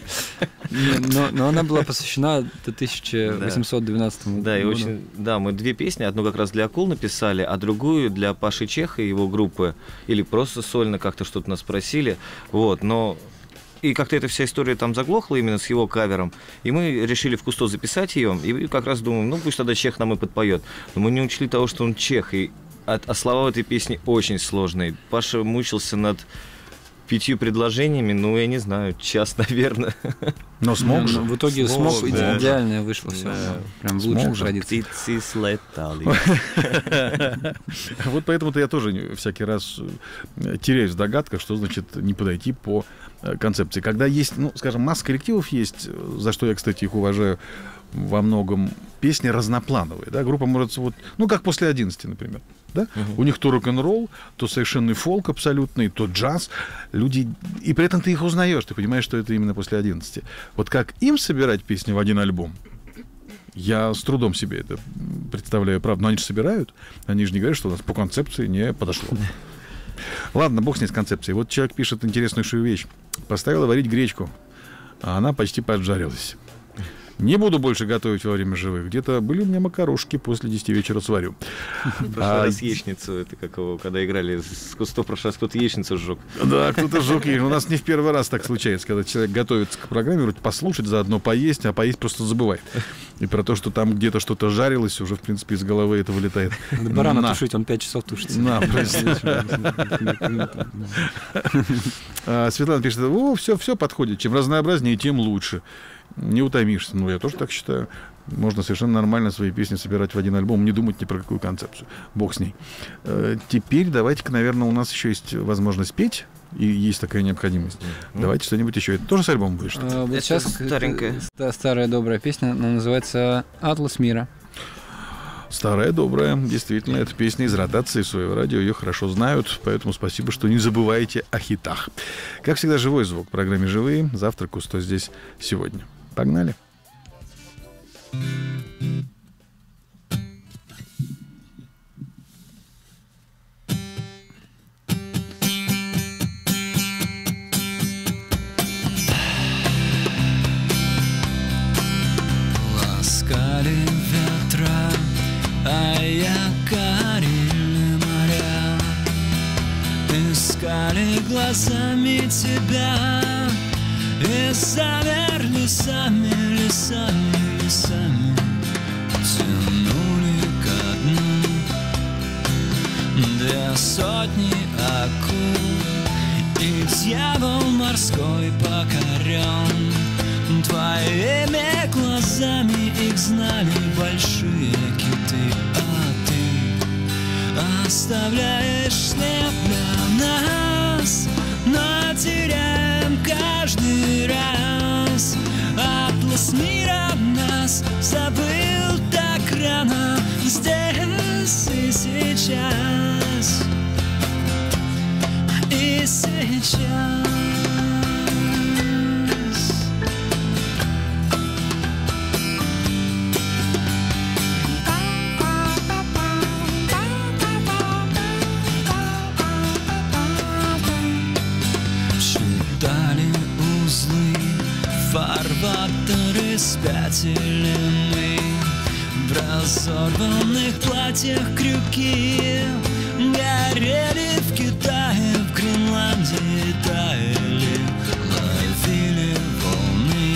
Не, но, но она была посвящена тысяча восемьсот двенадцатому Да, и году. очень... Да, мы две песни, одну как раз для «Акул» написали, а другую для Паши Чеха и его группы, или просто сольно как-то что-то нас спросили. Вот, но... И как-то эта вся история там заглохла именно с его кавером. И мы решили в Кусто записать ее. И как раз думаем, ну пусть тогда Чех нам и подпоет. Но мы не учли того, что он чех. И а, а слова в этой песне очень сложные. Паша мучился над пятью предложениями, ну, я не знаю, час, наверное. Но смог Ну, же. в итоге Смог, смог, да. идеально вышло все. Да. Прям в Смог лучших же. традициях. Птицы слетали. Вот поэтому-то я тоже не- всякий раз э, теряюсь в догадках, что значит не подойти по э, концепции. Когда есть, ну, скажем, масса коллективов есть, э, за что я, кстати, их уважаю во многом, песни разноплановые, да, группа может, вот, ну, как «После одиннадцати», например, да, у них то рок-н-ролл, то совершенный фолк абсолютный, то джаз, люди, и при этом ты их узнаешь, ты понимаешь, что это именно «После одиннадцати». Вот как им собирать песни в один альбом, я с трудом себе это представляю, правда, но они же собирают, они же не говорят, что у нас по концепции не подошло. Ладно, бог с ней с концепцией. Вот человек пишет интересную вещь. Поставила варить гречку, а она почти поджарилась. Не буду больше готовить во время живых. Где-то были у меня макарошки, после десяти вечера сварю. В прошлый раз яичницу, это как его, когда играли с кустов, в прошлый раз кто-то яичницу сжег. Да, кто-то сжег яичницу. У нас не в первый раз так случается, когда человек готовится к программе, вроде послушать, заодно поесть, а поесть просто забывает. И про то, что там где-то что-то жарилось, уже, в принципе, из головы это вылетает. Барана На. тушить, он пять часов тушится. На, Светлана пишет, о, все, все подходит. Чем разнообразнее, тем лучше. Не утомишься. Ну, я тоже так считаю. Можно совершенно нормально свои песни собирать в один альбом, не думать ни про какую концепцию. Бог с ней. Теперь давайте-ка, наверное, у нас еще есть возможность петь. И есть такая необходимость. Mm-hmm. Давайте что-нибудь еще. Это тоже с альбома будет? А, вот это сейчас старенькая. Старая добрая песня, она называется «Атлас мира». Старая добрая. Действительно, это песня из ротации своего радио. Ее хорошо знают. Поэтому спасибо, что не забываете о хитах. Как всегда, живой звук в программе «Живые». Завтра Кусто здесь сегодня. Погнали. Ветра, а якорили моря, искали глазами тебя и замерли сами, лесами, лесами, тянули ко дну две сотни акул, и дьявол морской покорен. Твоими глазами их знали большие киты, а ты оставляешь след для нас, но теряем каждый раз. Атлас мира нас забыл так рано, здесь и сейчас, и сейчас. Фарватеры спятили мы, в разорванных платьях крюки горели в Китае, в Гренландии таяли, ловили волны.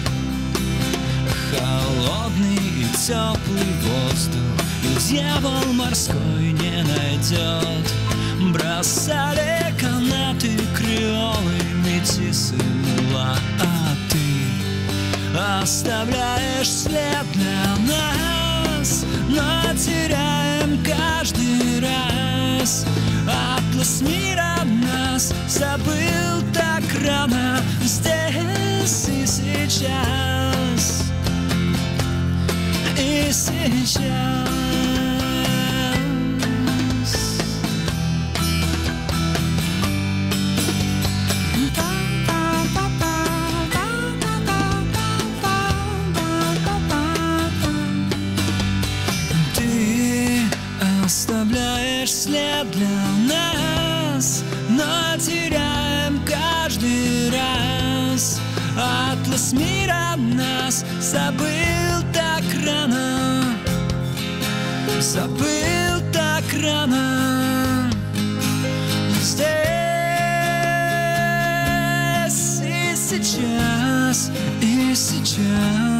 Холодный и теплый воздух, и дьявол морской не найдет. Бросали канаты креолы, метисы, мула, а ты оставляешь след для нас, но теряем каждый раз. Атлас мира нас забыл так рано, здесь и сейчас, и сейчас. Оставляешь след для нас, но теряем каждый раз. Атлас мира нас забыл так рано, забыл так рано. Здесь и сейчас, и сейчас.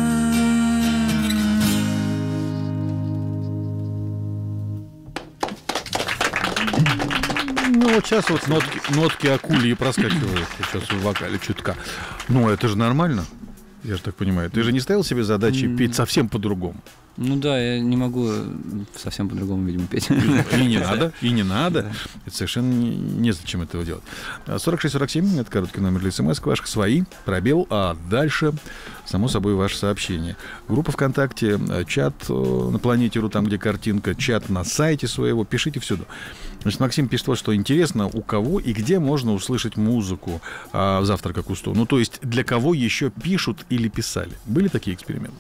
Ну, вот сейчас вот нотки, нотки акульи проскакивают сейчас в вокале чутка. Ну, это же нормально, я же так понимаю. Ты же не ставил себе задачи петь совсем по-другому? Ну да, я не могу совсем по-другому, видимо, петь. И не надо, и не надо. Это совершенно незачем этого делать. сорок шесть сорок семь, это короткий номер для смс, ваших свои, пробел, а дальше, само собой, ваше сообщение. Группа ВКонтакте, чат на Планете.ру, там, где картинка, чат на сайте своего, пишите всюду. Значит, Максим пишет вот, что интересно, у кого и где можно услышать музыку а, «Завтрака Кусто». Ну, то есть, для кого еще пишут или писали? Были такие эксперименты?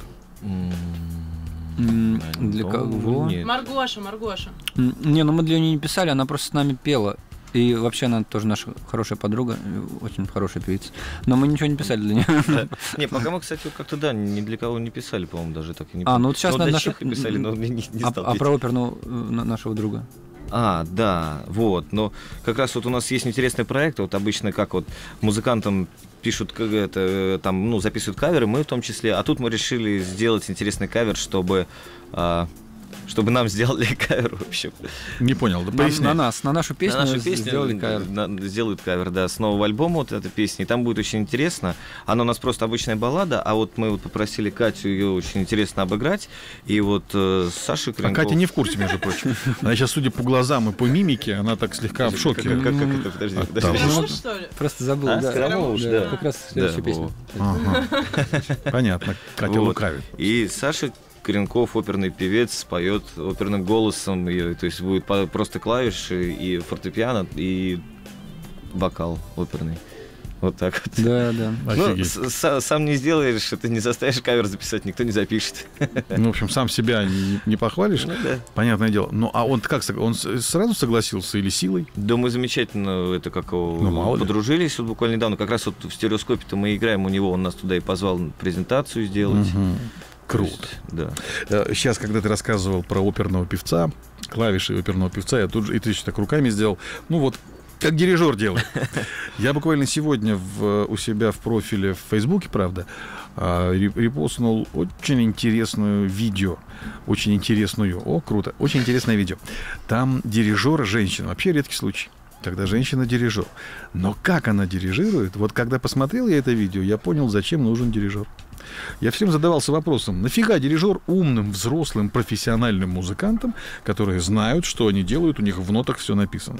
Для кого? Маргоша, Маргоша. Не, ну мы для нее не писали, она просто с нами пела. И вообще она тоже наша хорошая подруга, очень хорошая певица. Но мы ничего не писали для нее. Не, пока мы, кстати, как-то, да, ни для кого не писали, по-моему, даже так и не А, ну вот сейчас для наша... Чеха писали, но не А стал а петь. про оперного нашего друга? А, да, вот. Но как раз вот у нас есть интересный проект. Вот обычно как вот музыкантам пишут, как это, там, ну, записывают каверы, мы в том числе. А тут мы решили сделать интересный кавер, чтобы, а, чтобы нам сделали кавер, в общем. Не понял, да На, поясни. на нас, на нашу песню, На нашу песню сделали кавер. на- сделают кавер, да, с нового альбома вот этой песни. И там будет очень интересно. Она у нас просто обычная баллада, а вот мы вот попросили Катю ее очень интересно обыграть. И вот э, Саша А Кренков... Катя не в курсе, между прочим. Она сейчас, судя по глазам и по мимике, она так слегка в шоке. Как, как- как это? Подожди, От подожди. того. Ну, что ли? Просто забыл, А, да. Скоромович, да. Как раз следующая Да, песня. Ага. Понятно. Катя Вот. лукавит. И Саша Кренков, оперный певец, поет оперным голосом, и, то есть будет по- просто клавиши и фортепиано, и вокал оперный. Вот так вот. Да, да. Ну, Офигеть. с- с- сам не сделаешь, ты не заставишь кавер записать, никто не запишет. Ну, в общем, сам себя не, не похвалишь. Ну да. Понятное дело. Ну, а он как, сог- он с- сразу согласился или силой? Да, мы замечательно это как его, Ну, мало ли. подружились вот буквально недавно. Как раз вот в стереоскопе-то мы играем у него, он нас туда и позвал презентацию сделать. Мгм. То Круто. есть, да. Сейчас, когда ты рассказывал про оперного певца, клавиши оперного певца, я тут же, и ты еще так руками сделал, ну вот, как дирижер делает. Я буквально сегодня в, у себя в профиле в Фейсбуке, правда, а, ре- репостнул очень интересную видео. Очень интересную. О, круто. Очень интересное видео. Там дирижер женщина. Вообще редкий случай, когда женщина дирижер. Но как она дирижирует, вот когда посмотрел я это видео, я понял, зачем нужен дирижер. Я всем задавался вопросом, нафига дирижер умным, взрослым, профессиональным музыкантам, которые знают, что они делают, у них в нотах все написано.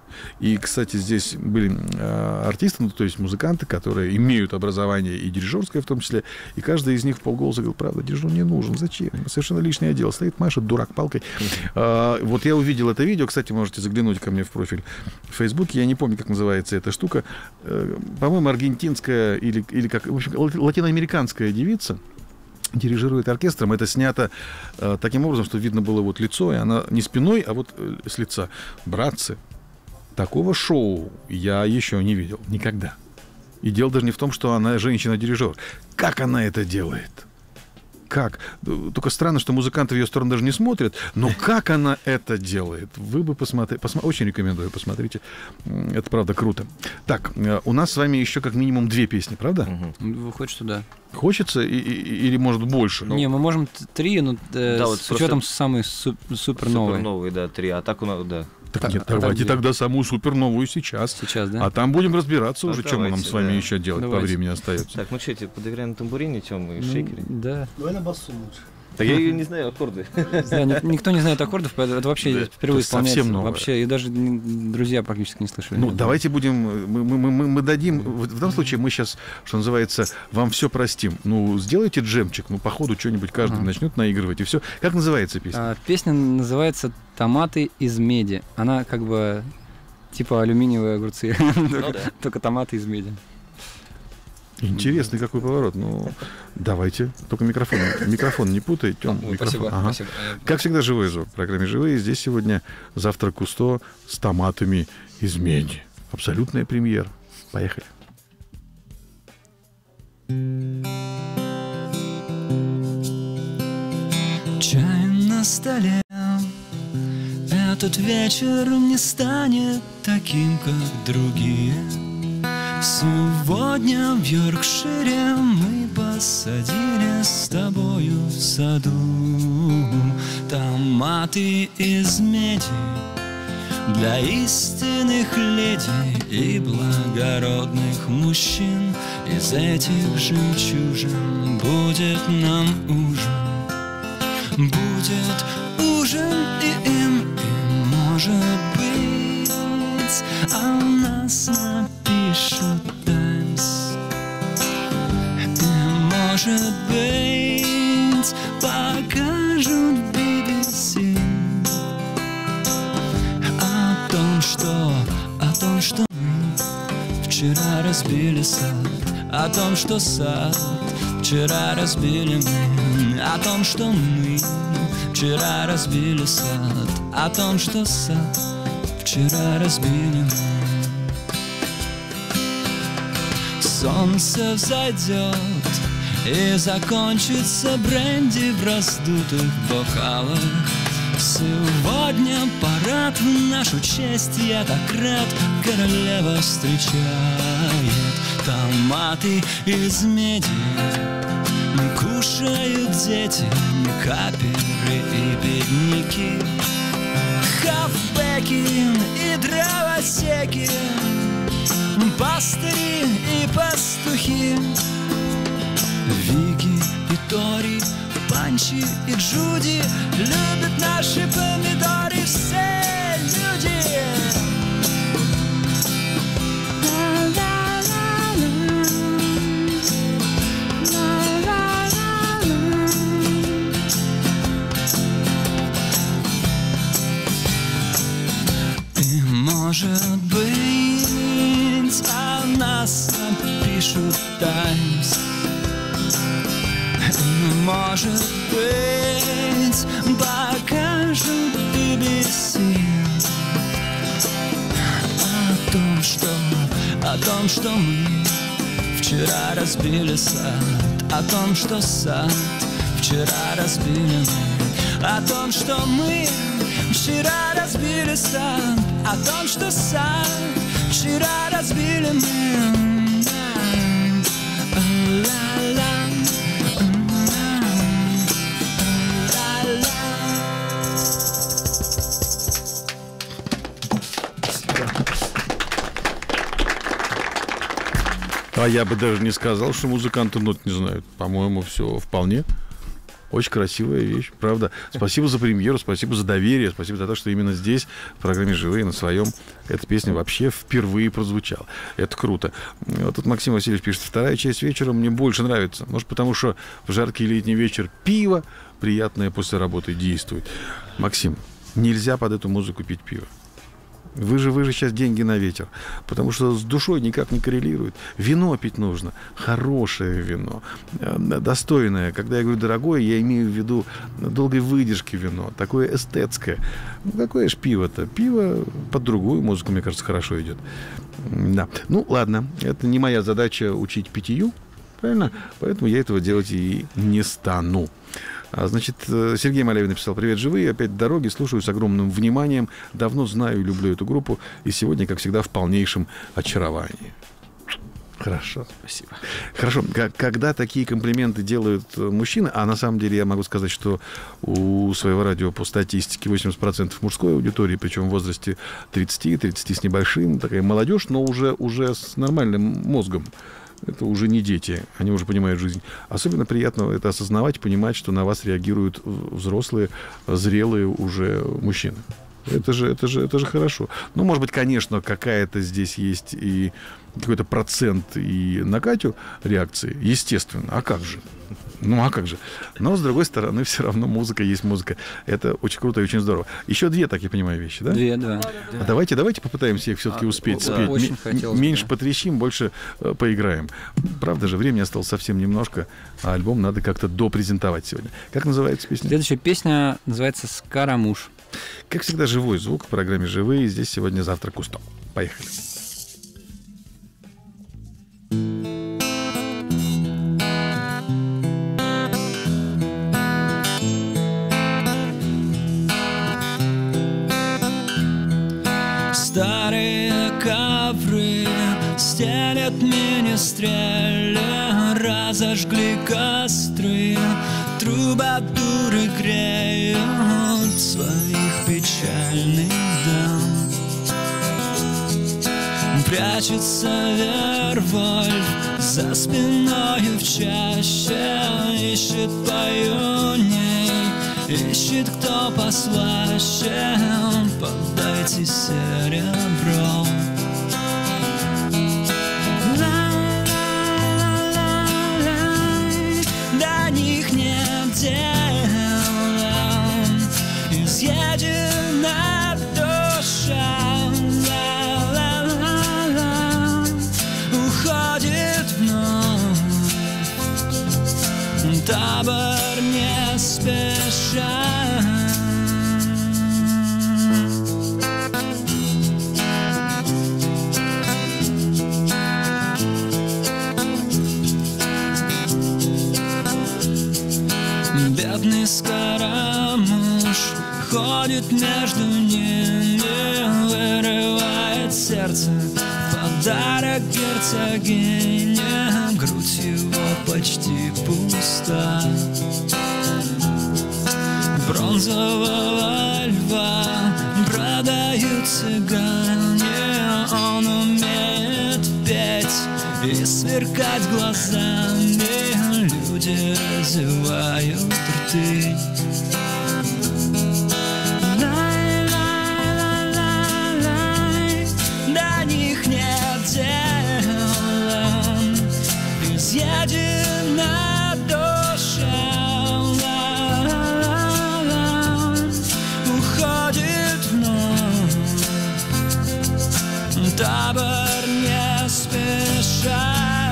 И, кстати, здесь были э, артисты, ну, то есть музыканты, которые имеют образование и дирижерское в том числе, и каждый из них в полголоса говорил, правда, дирижер не нужен, зачем? Совершенно лишнее дело. Стоит, машет дурак палкой. А, вот я увидел это видео, кстати, можете заглянуть ко мне в профиль в Фейсбуке, я не помню, как называется эта штука, Э, по-моему, аргентинская или, или как, в общем, лати- латиноамериканская девица, дирижирует оркестром. Это снято э, таким образом, что видно было вот лицо, и она не спиной, а вот э, с лица. Братцы, такого шоу я еще не видел. Никогда. И дело даже не в том, что она женщина-дирижер. Как она это делает? Как? Только странно, что музыканты в ее сторону даже не смотрят. Но как она это делает? Вы бы посмотрели. Посма... Очень рекомендую, посмотрите. М, Это правда круто. Так, э, у нас с вами еще как минимум две песни, правда? Мгм. Выходит, что да. Хочется и- и- или может больше? Не, мы можем т- три, но э, Да, с вот просто учетом самой су- супер новой. Супер новые, да, три. А так у нас, да. Так Так, нет, а так давайте где? тогда самую суперновую сейчас. Сейчас, да? А там будем разбираться Ну, уже, что мы нам давайте, с вами да. еще делать по Давайте. времени остается. Так, ну что, тебе подыграем на тамбурине, Тём, и Ну, шейкере? Да. Давай на басу лучше. Так я ее не знаю, аккорды. Да, ни- никто не знает аккордов, поэтому это вообще Да. впервые Это совсем исполняется. новое. Вообще, и даже н- друзья практически не слышали. Ну, давайте будем, мы, мы, мы, мы дадим, в, в данном случае мы сейчас, что называется, вам все простим. Ну, сделайте джемчик, ну, по ходу что-нибудь каждый Ага. начнет наигрывать, и все. Как называется песня? А, песня называется «Томаты из меди». Она как бы типа алюминиевые огурцы, Ну только да. только томаты из меди. Интересный какой поворот. Ну, давайте. Только микрофон, микрофон не путай, Тём, Ой, микрофон. спасибо, Ага. спасибо. Как всегда, живой звук. В программе «Живые». Здесь сегодня завтрак Кусто с томатами из меди. Абсолютная премьера. Поехали. Чай на столе. Этот вечер не станет таким, как другие. Сегодня в Йоркшире мы посадили с тобою в саду томаты из меди для истинных леди и благородных мужчин. Из этих жемчужин будет нам ужин. Будет ужин и им, и может быть о нас напишут «Таймс». И может быть покажут би би си о том, что, о том, что мы вчера разбили сад, о том, что сад вчера разбили мы, о том, что мы вчера разбили сад, о том, что сад вчера разбили. Солнце взойдет и закончится бренди в раздутых бокалах. Сегодня парад в нашу честь, я так рад, королева встречает. Томаты из меди кушают дети, каперы и бедняки, хавбеки и дровосеки, пастыри и пастухи, Вики и Тори, Панчи и Джуди любят наши помидоры, все люди. И может быть, о нас напишут Таймс. Может быть, покажут би би си о том, что, о том, что мы вчера разбили сад, о том, что сад вчера разбили мы, о том, что мы вчера разбили сад, о том, что сад вчера разбили мы. Ла-ла. А я бы даже не сказал, что музыканты нот не знают. По-моему, все вполне. Очень красивая вещь, правда. Спасибо за премьеру, спасибо за доверие, спасибо за то, что именно здесь, в программе «Живые», на своем, эта песня вообще впервые прозвучала. Это круто. Вот тут Максим Васильевич пишет: вторая часть вечера мне больше нравится. Может, потому что в жаркий летний вечер пиво приятное после работы действует. Максим, нельзя под эту музыку пить пиво. Вы же, вы же сейчас деньги на ветер, потому что с душой никак не коррелирует. Вино пить нужно, хорошее вино, достойное. Когда я говорю дорогое, я имею в виду долгой выдержки вино, такое эстетское. Ну, какое ж пиво-то? Пиво под другую музыку, мне кажется, хорошо идет. Да. Ну, ладно, это не моя задача учить питью, правильно? Поэтому я этого делать и не стану. Значит, Сергей Малявин написал: привет, живые, опять в дороге, слушаю с огромным вниманием, давно знаю и люблю эту группу, и сегодня, как всегда, в полнейшем очаровании. Хорошо, спасибо. Хорошо, когда такие комплименты делают мужчины, а на самом деле я могу сказать, что у своего радио по статистике восемьдесят процентов мужской аудитории, причем в возрасте тридцать-тридцать с небольшим, такая молодежь, но уже, уже с нормальным мозгом. Это уже не дети, они уже понимают жизнь. Особенно приятно это осознавать, понимать, что на вас реагируют взрослые, зрелые уже мужчины. Это же, это же, это же хорошо. Ну, может быть, конечно, какая-то здесь есть и какой-то процент и на Катю реакции, естественно. А как же? Ну, а как же? Но, с другой стороны, все равно музыка есть музыка. Это очень круто и очень здорово. Еще две, так я понимаю, вещи, да? Две, да. А давайте, давайте попытаемся их все-таки успеть да, спеть. очень М- хотелось, меньше да. потрещим, больше э, поиграем. Правда же, времени осталось совсем немножко, а альбом надо как-то допрезентовать сегодня. Как называется песня? Следующая песня называется «Скарамуш». Как всегда, живой звук в программе «Живые». Здесь сегодня «Завтра Кусто». Поехали. Старые ковры стелят министрели, разожгли костры, трубадуры греют своих печальных дам. Прячется Вервольф за спиною в чаще, ищет поюней, ищет кто послаще, подайте серебро. До них нет дела, изъедена душа, уходит вновь, табор не спеша. Черный скоромуж ходит между ними, вырывает сердце в подарок герцогине. Грудь его почти пуста. Бронзового льва продают цыгане. Он умеет петь и сверкать глазами. Люди разевают рты. Лай-лай-лай-лай, до них нет дела, изъедена душа. Ла-ла-ла, уходит вновь, табор не спеша.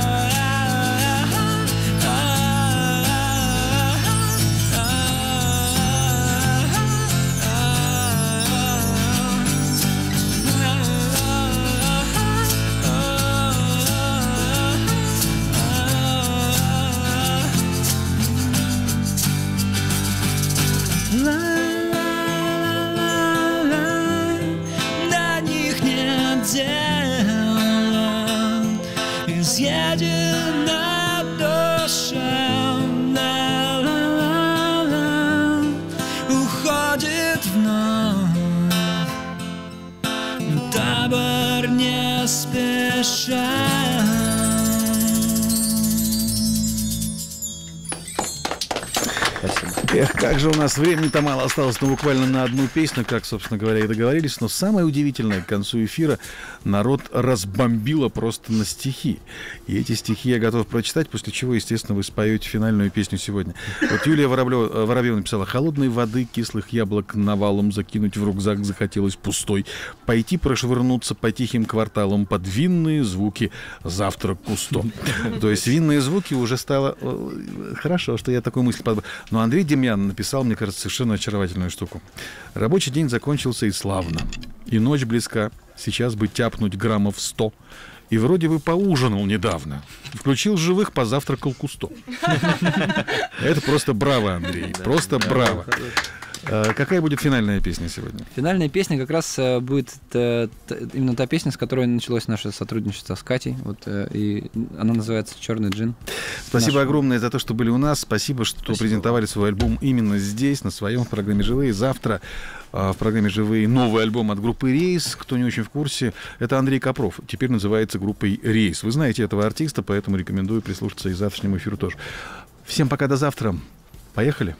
До них нет дела, изъедена душа. Ла-ла-ла-ла, уходит вновь, табор не спеша. Эх, как же у нас времени-то мало осталось, ну, буквально на одну песню, как, собственно говоря, и договорились. Но самое удивительное, к концу эфира народ разбомбило просто на стихи. И эти стихи я готов прочитать, после чего, естественно, вы споете финальную песню сегодня. Вот Юлия Воробьева, Воробьева написала: «Холодной воды, кислых яблок навалом закинуть в рюкзак захотелось пустой, пойти прошвырнуться по тихим кварталам под винные звуки завтрак кусто». То есть винные звуки уже стало... Хорошо, что я такую мысль подбрал. Но Андрей Демьян написал, мне кажется, совершенно очаровательную штуку. «Рабочий день закончился и славно. И ночь близка. Сейчас бы тяпнуть граммов сто. И вроде бы поужинал недавно. Включил живых, позавтракал кусто». Это просто браво, Андрей. Просто браво. Какая будет финальная песня сегодня? Финальная песня как раз э, будет э, т, именно та песня, с которой началось наше сотрудничество с Катей. Вот, э, и она называется «Черный джин». Спасибо Наш... огромное за то, что были у нас. Спасибо, что Спасибо. презентовали свой альбом именно здесь, на своем, в программе «Живые». Завтра э, в программе «Живые» новый альбом от группы «Рейс». Кто не очень в курсе, это Андрей Копров. Теперь называется группой «Рейс». Вы знаете этого артиста, поэтому рекомендую прислушаться и завтрашнему эфиру тоже. Всем пока, до завтра. Поехали.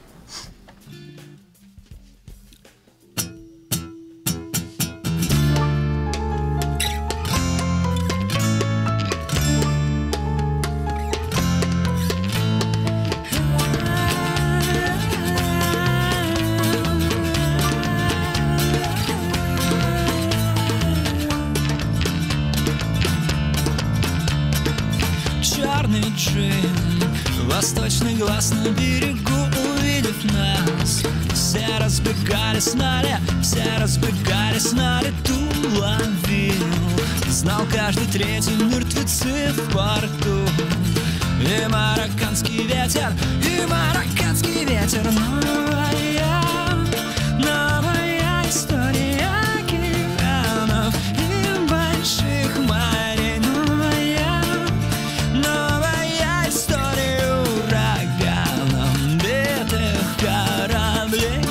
Черный джин, восточный глаз на берегу, увидев нас, все разбегались на ле, все разбегались на лету, ловил, знал каждый третий мертвецы в порту. И марокканский ветер, и марокканский ветер, новая, новая история океанов и больших морей, новая, новая история ураганом битых кораблей.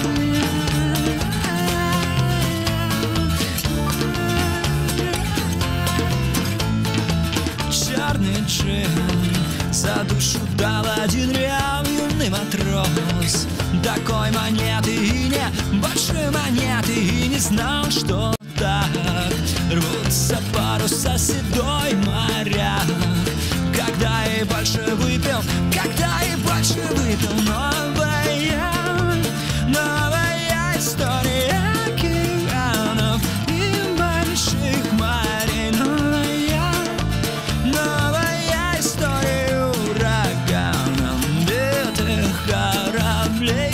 Черный джин за душу дал один реал юный матрос. Такой монеты и не больше монеты, и не знал, что так рвутся паруса седой моря. Когда и больше выпил, когда и больше выпил, новая, новая история океанов и больших морей, новая, новая история ураганом битых кораблей.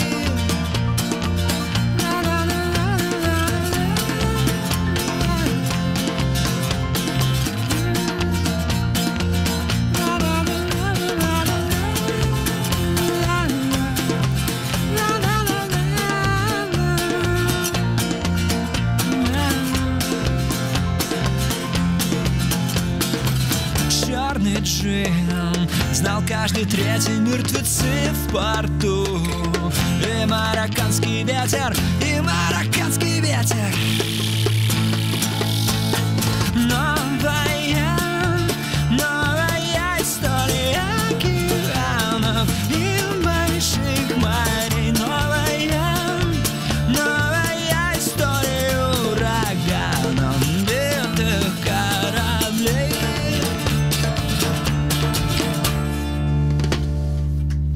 черный джин. Знал каждый третий мертвецы в порту. И марокканский ветер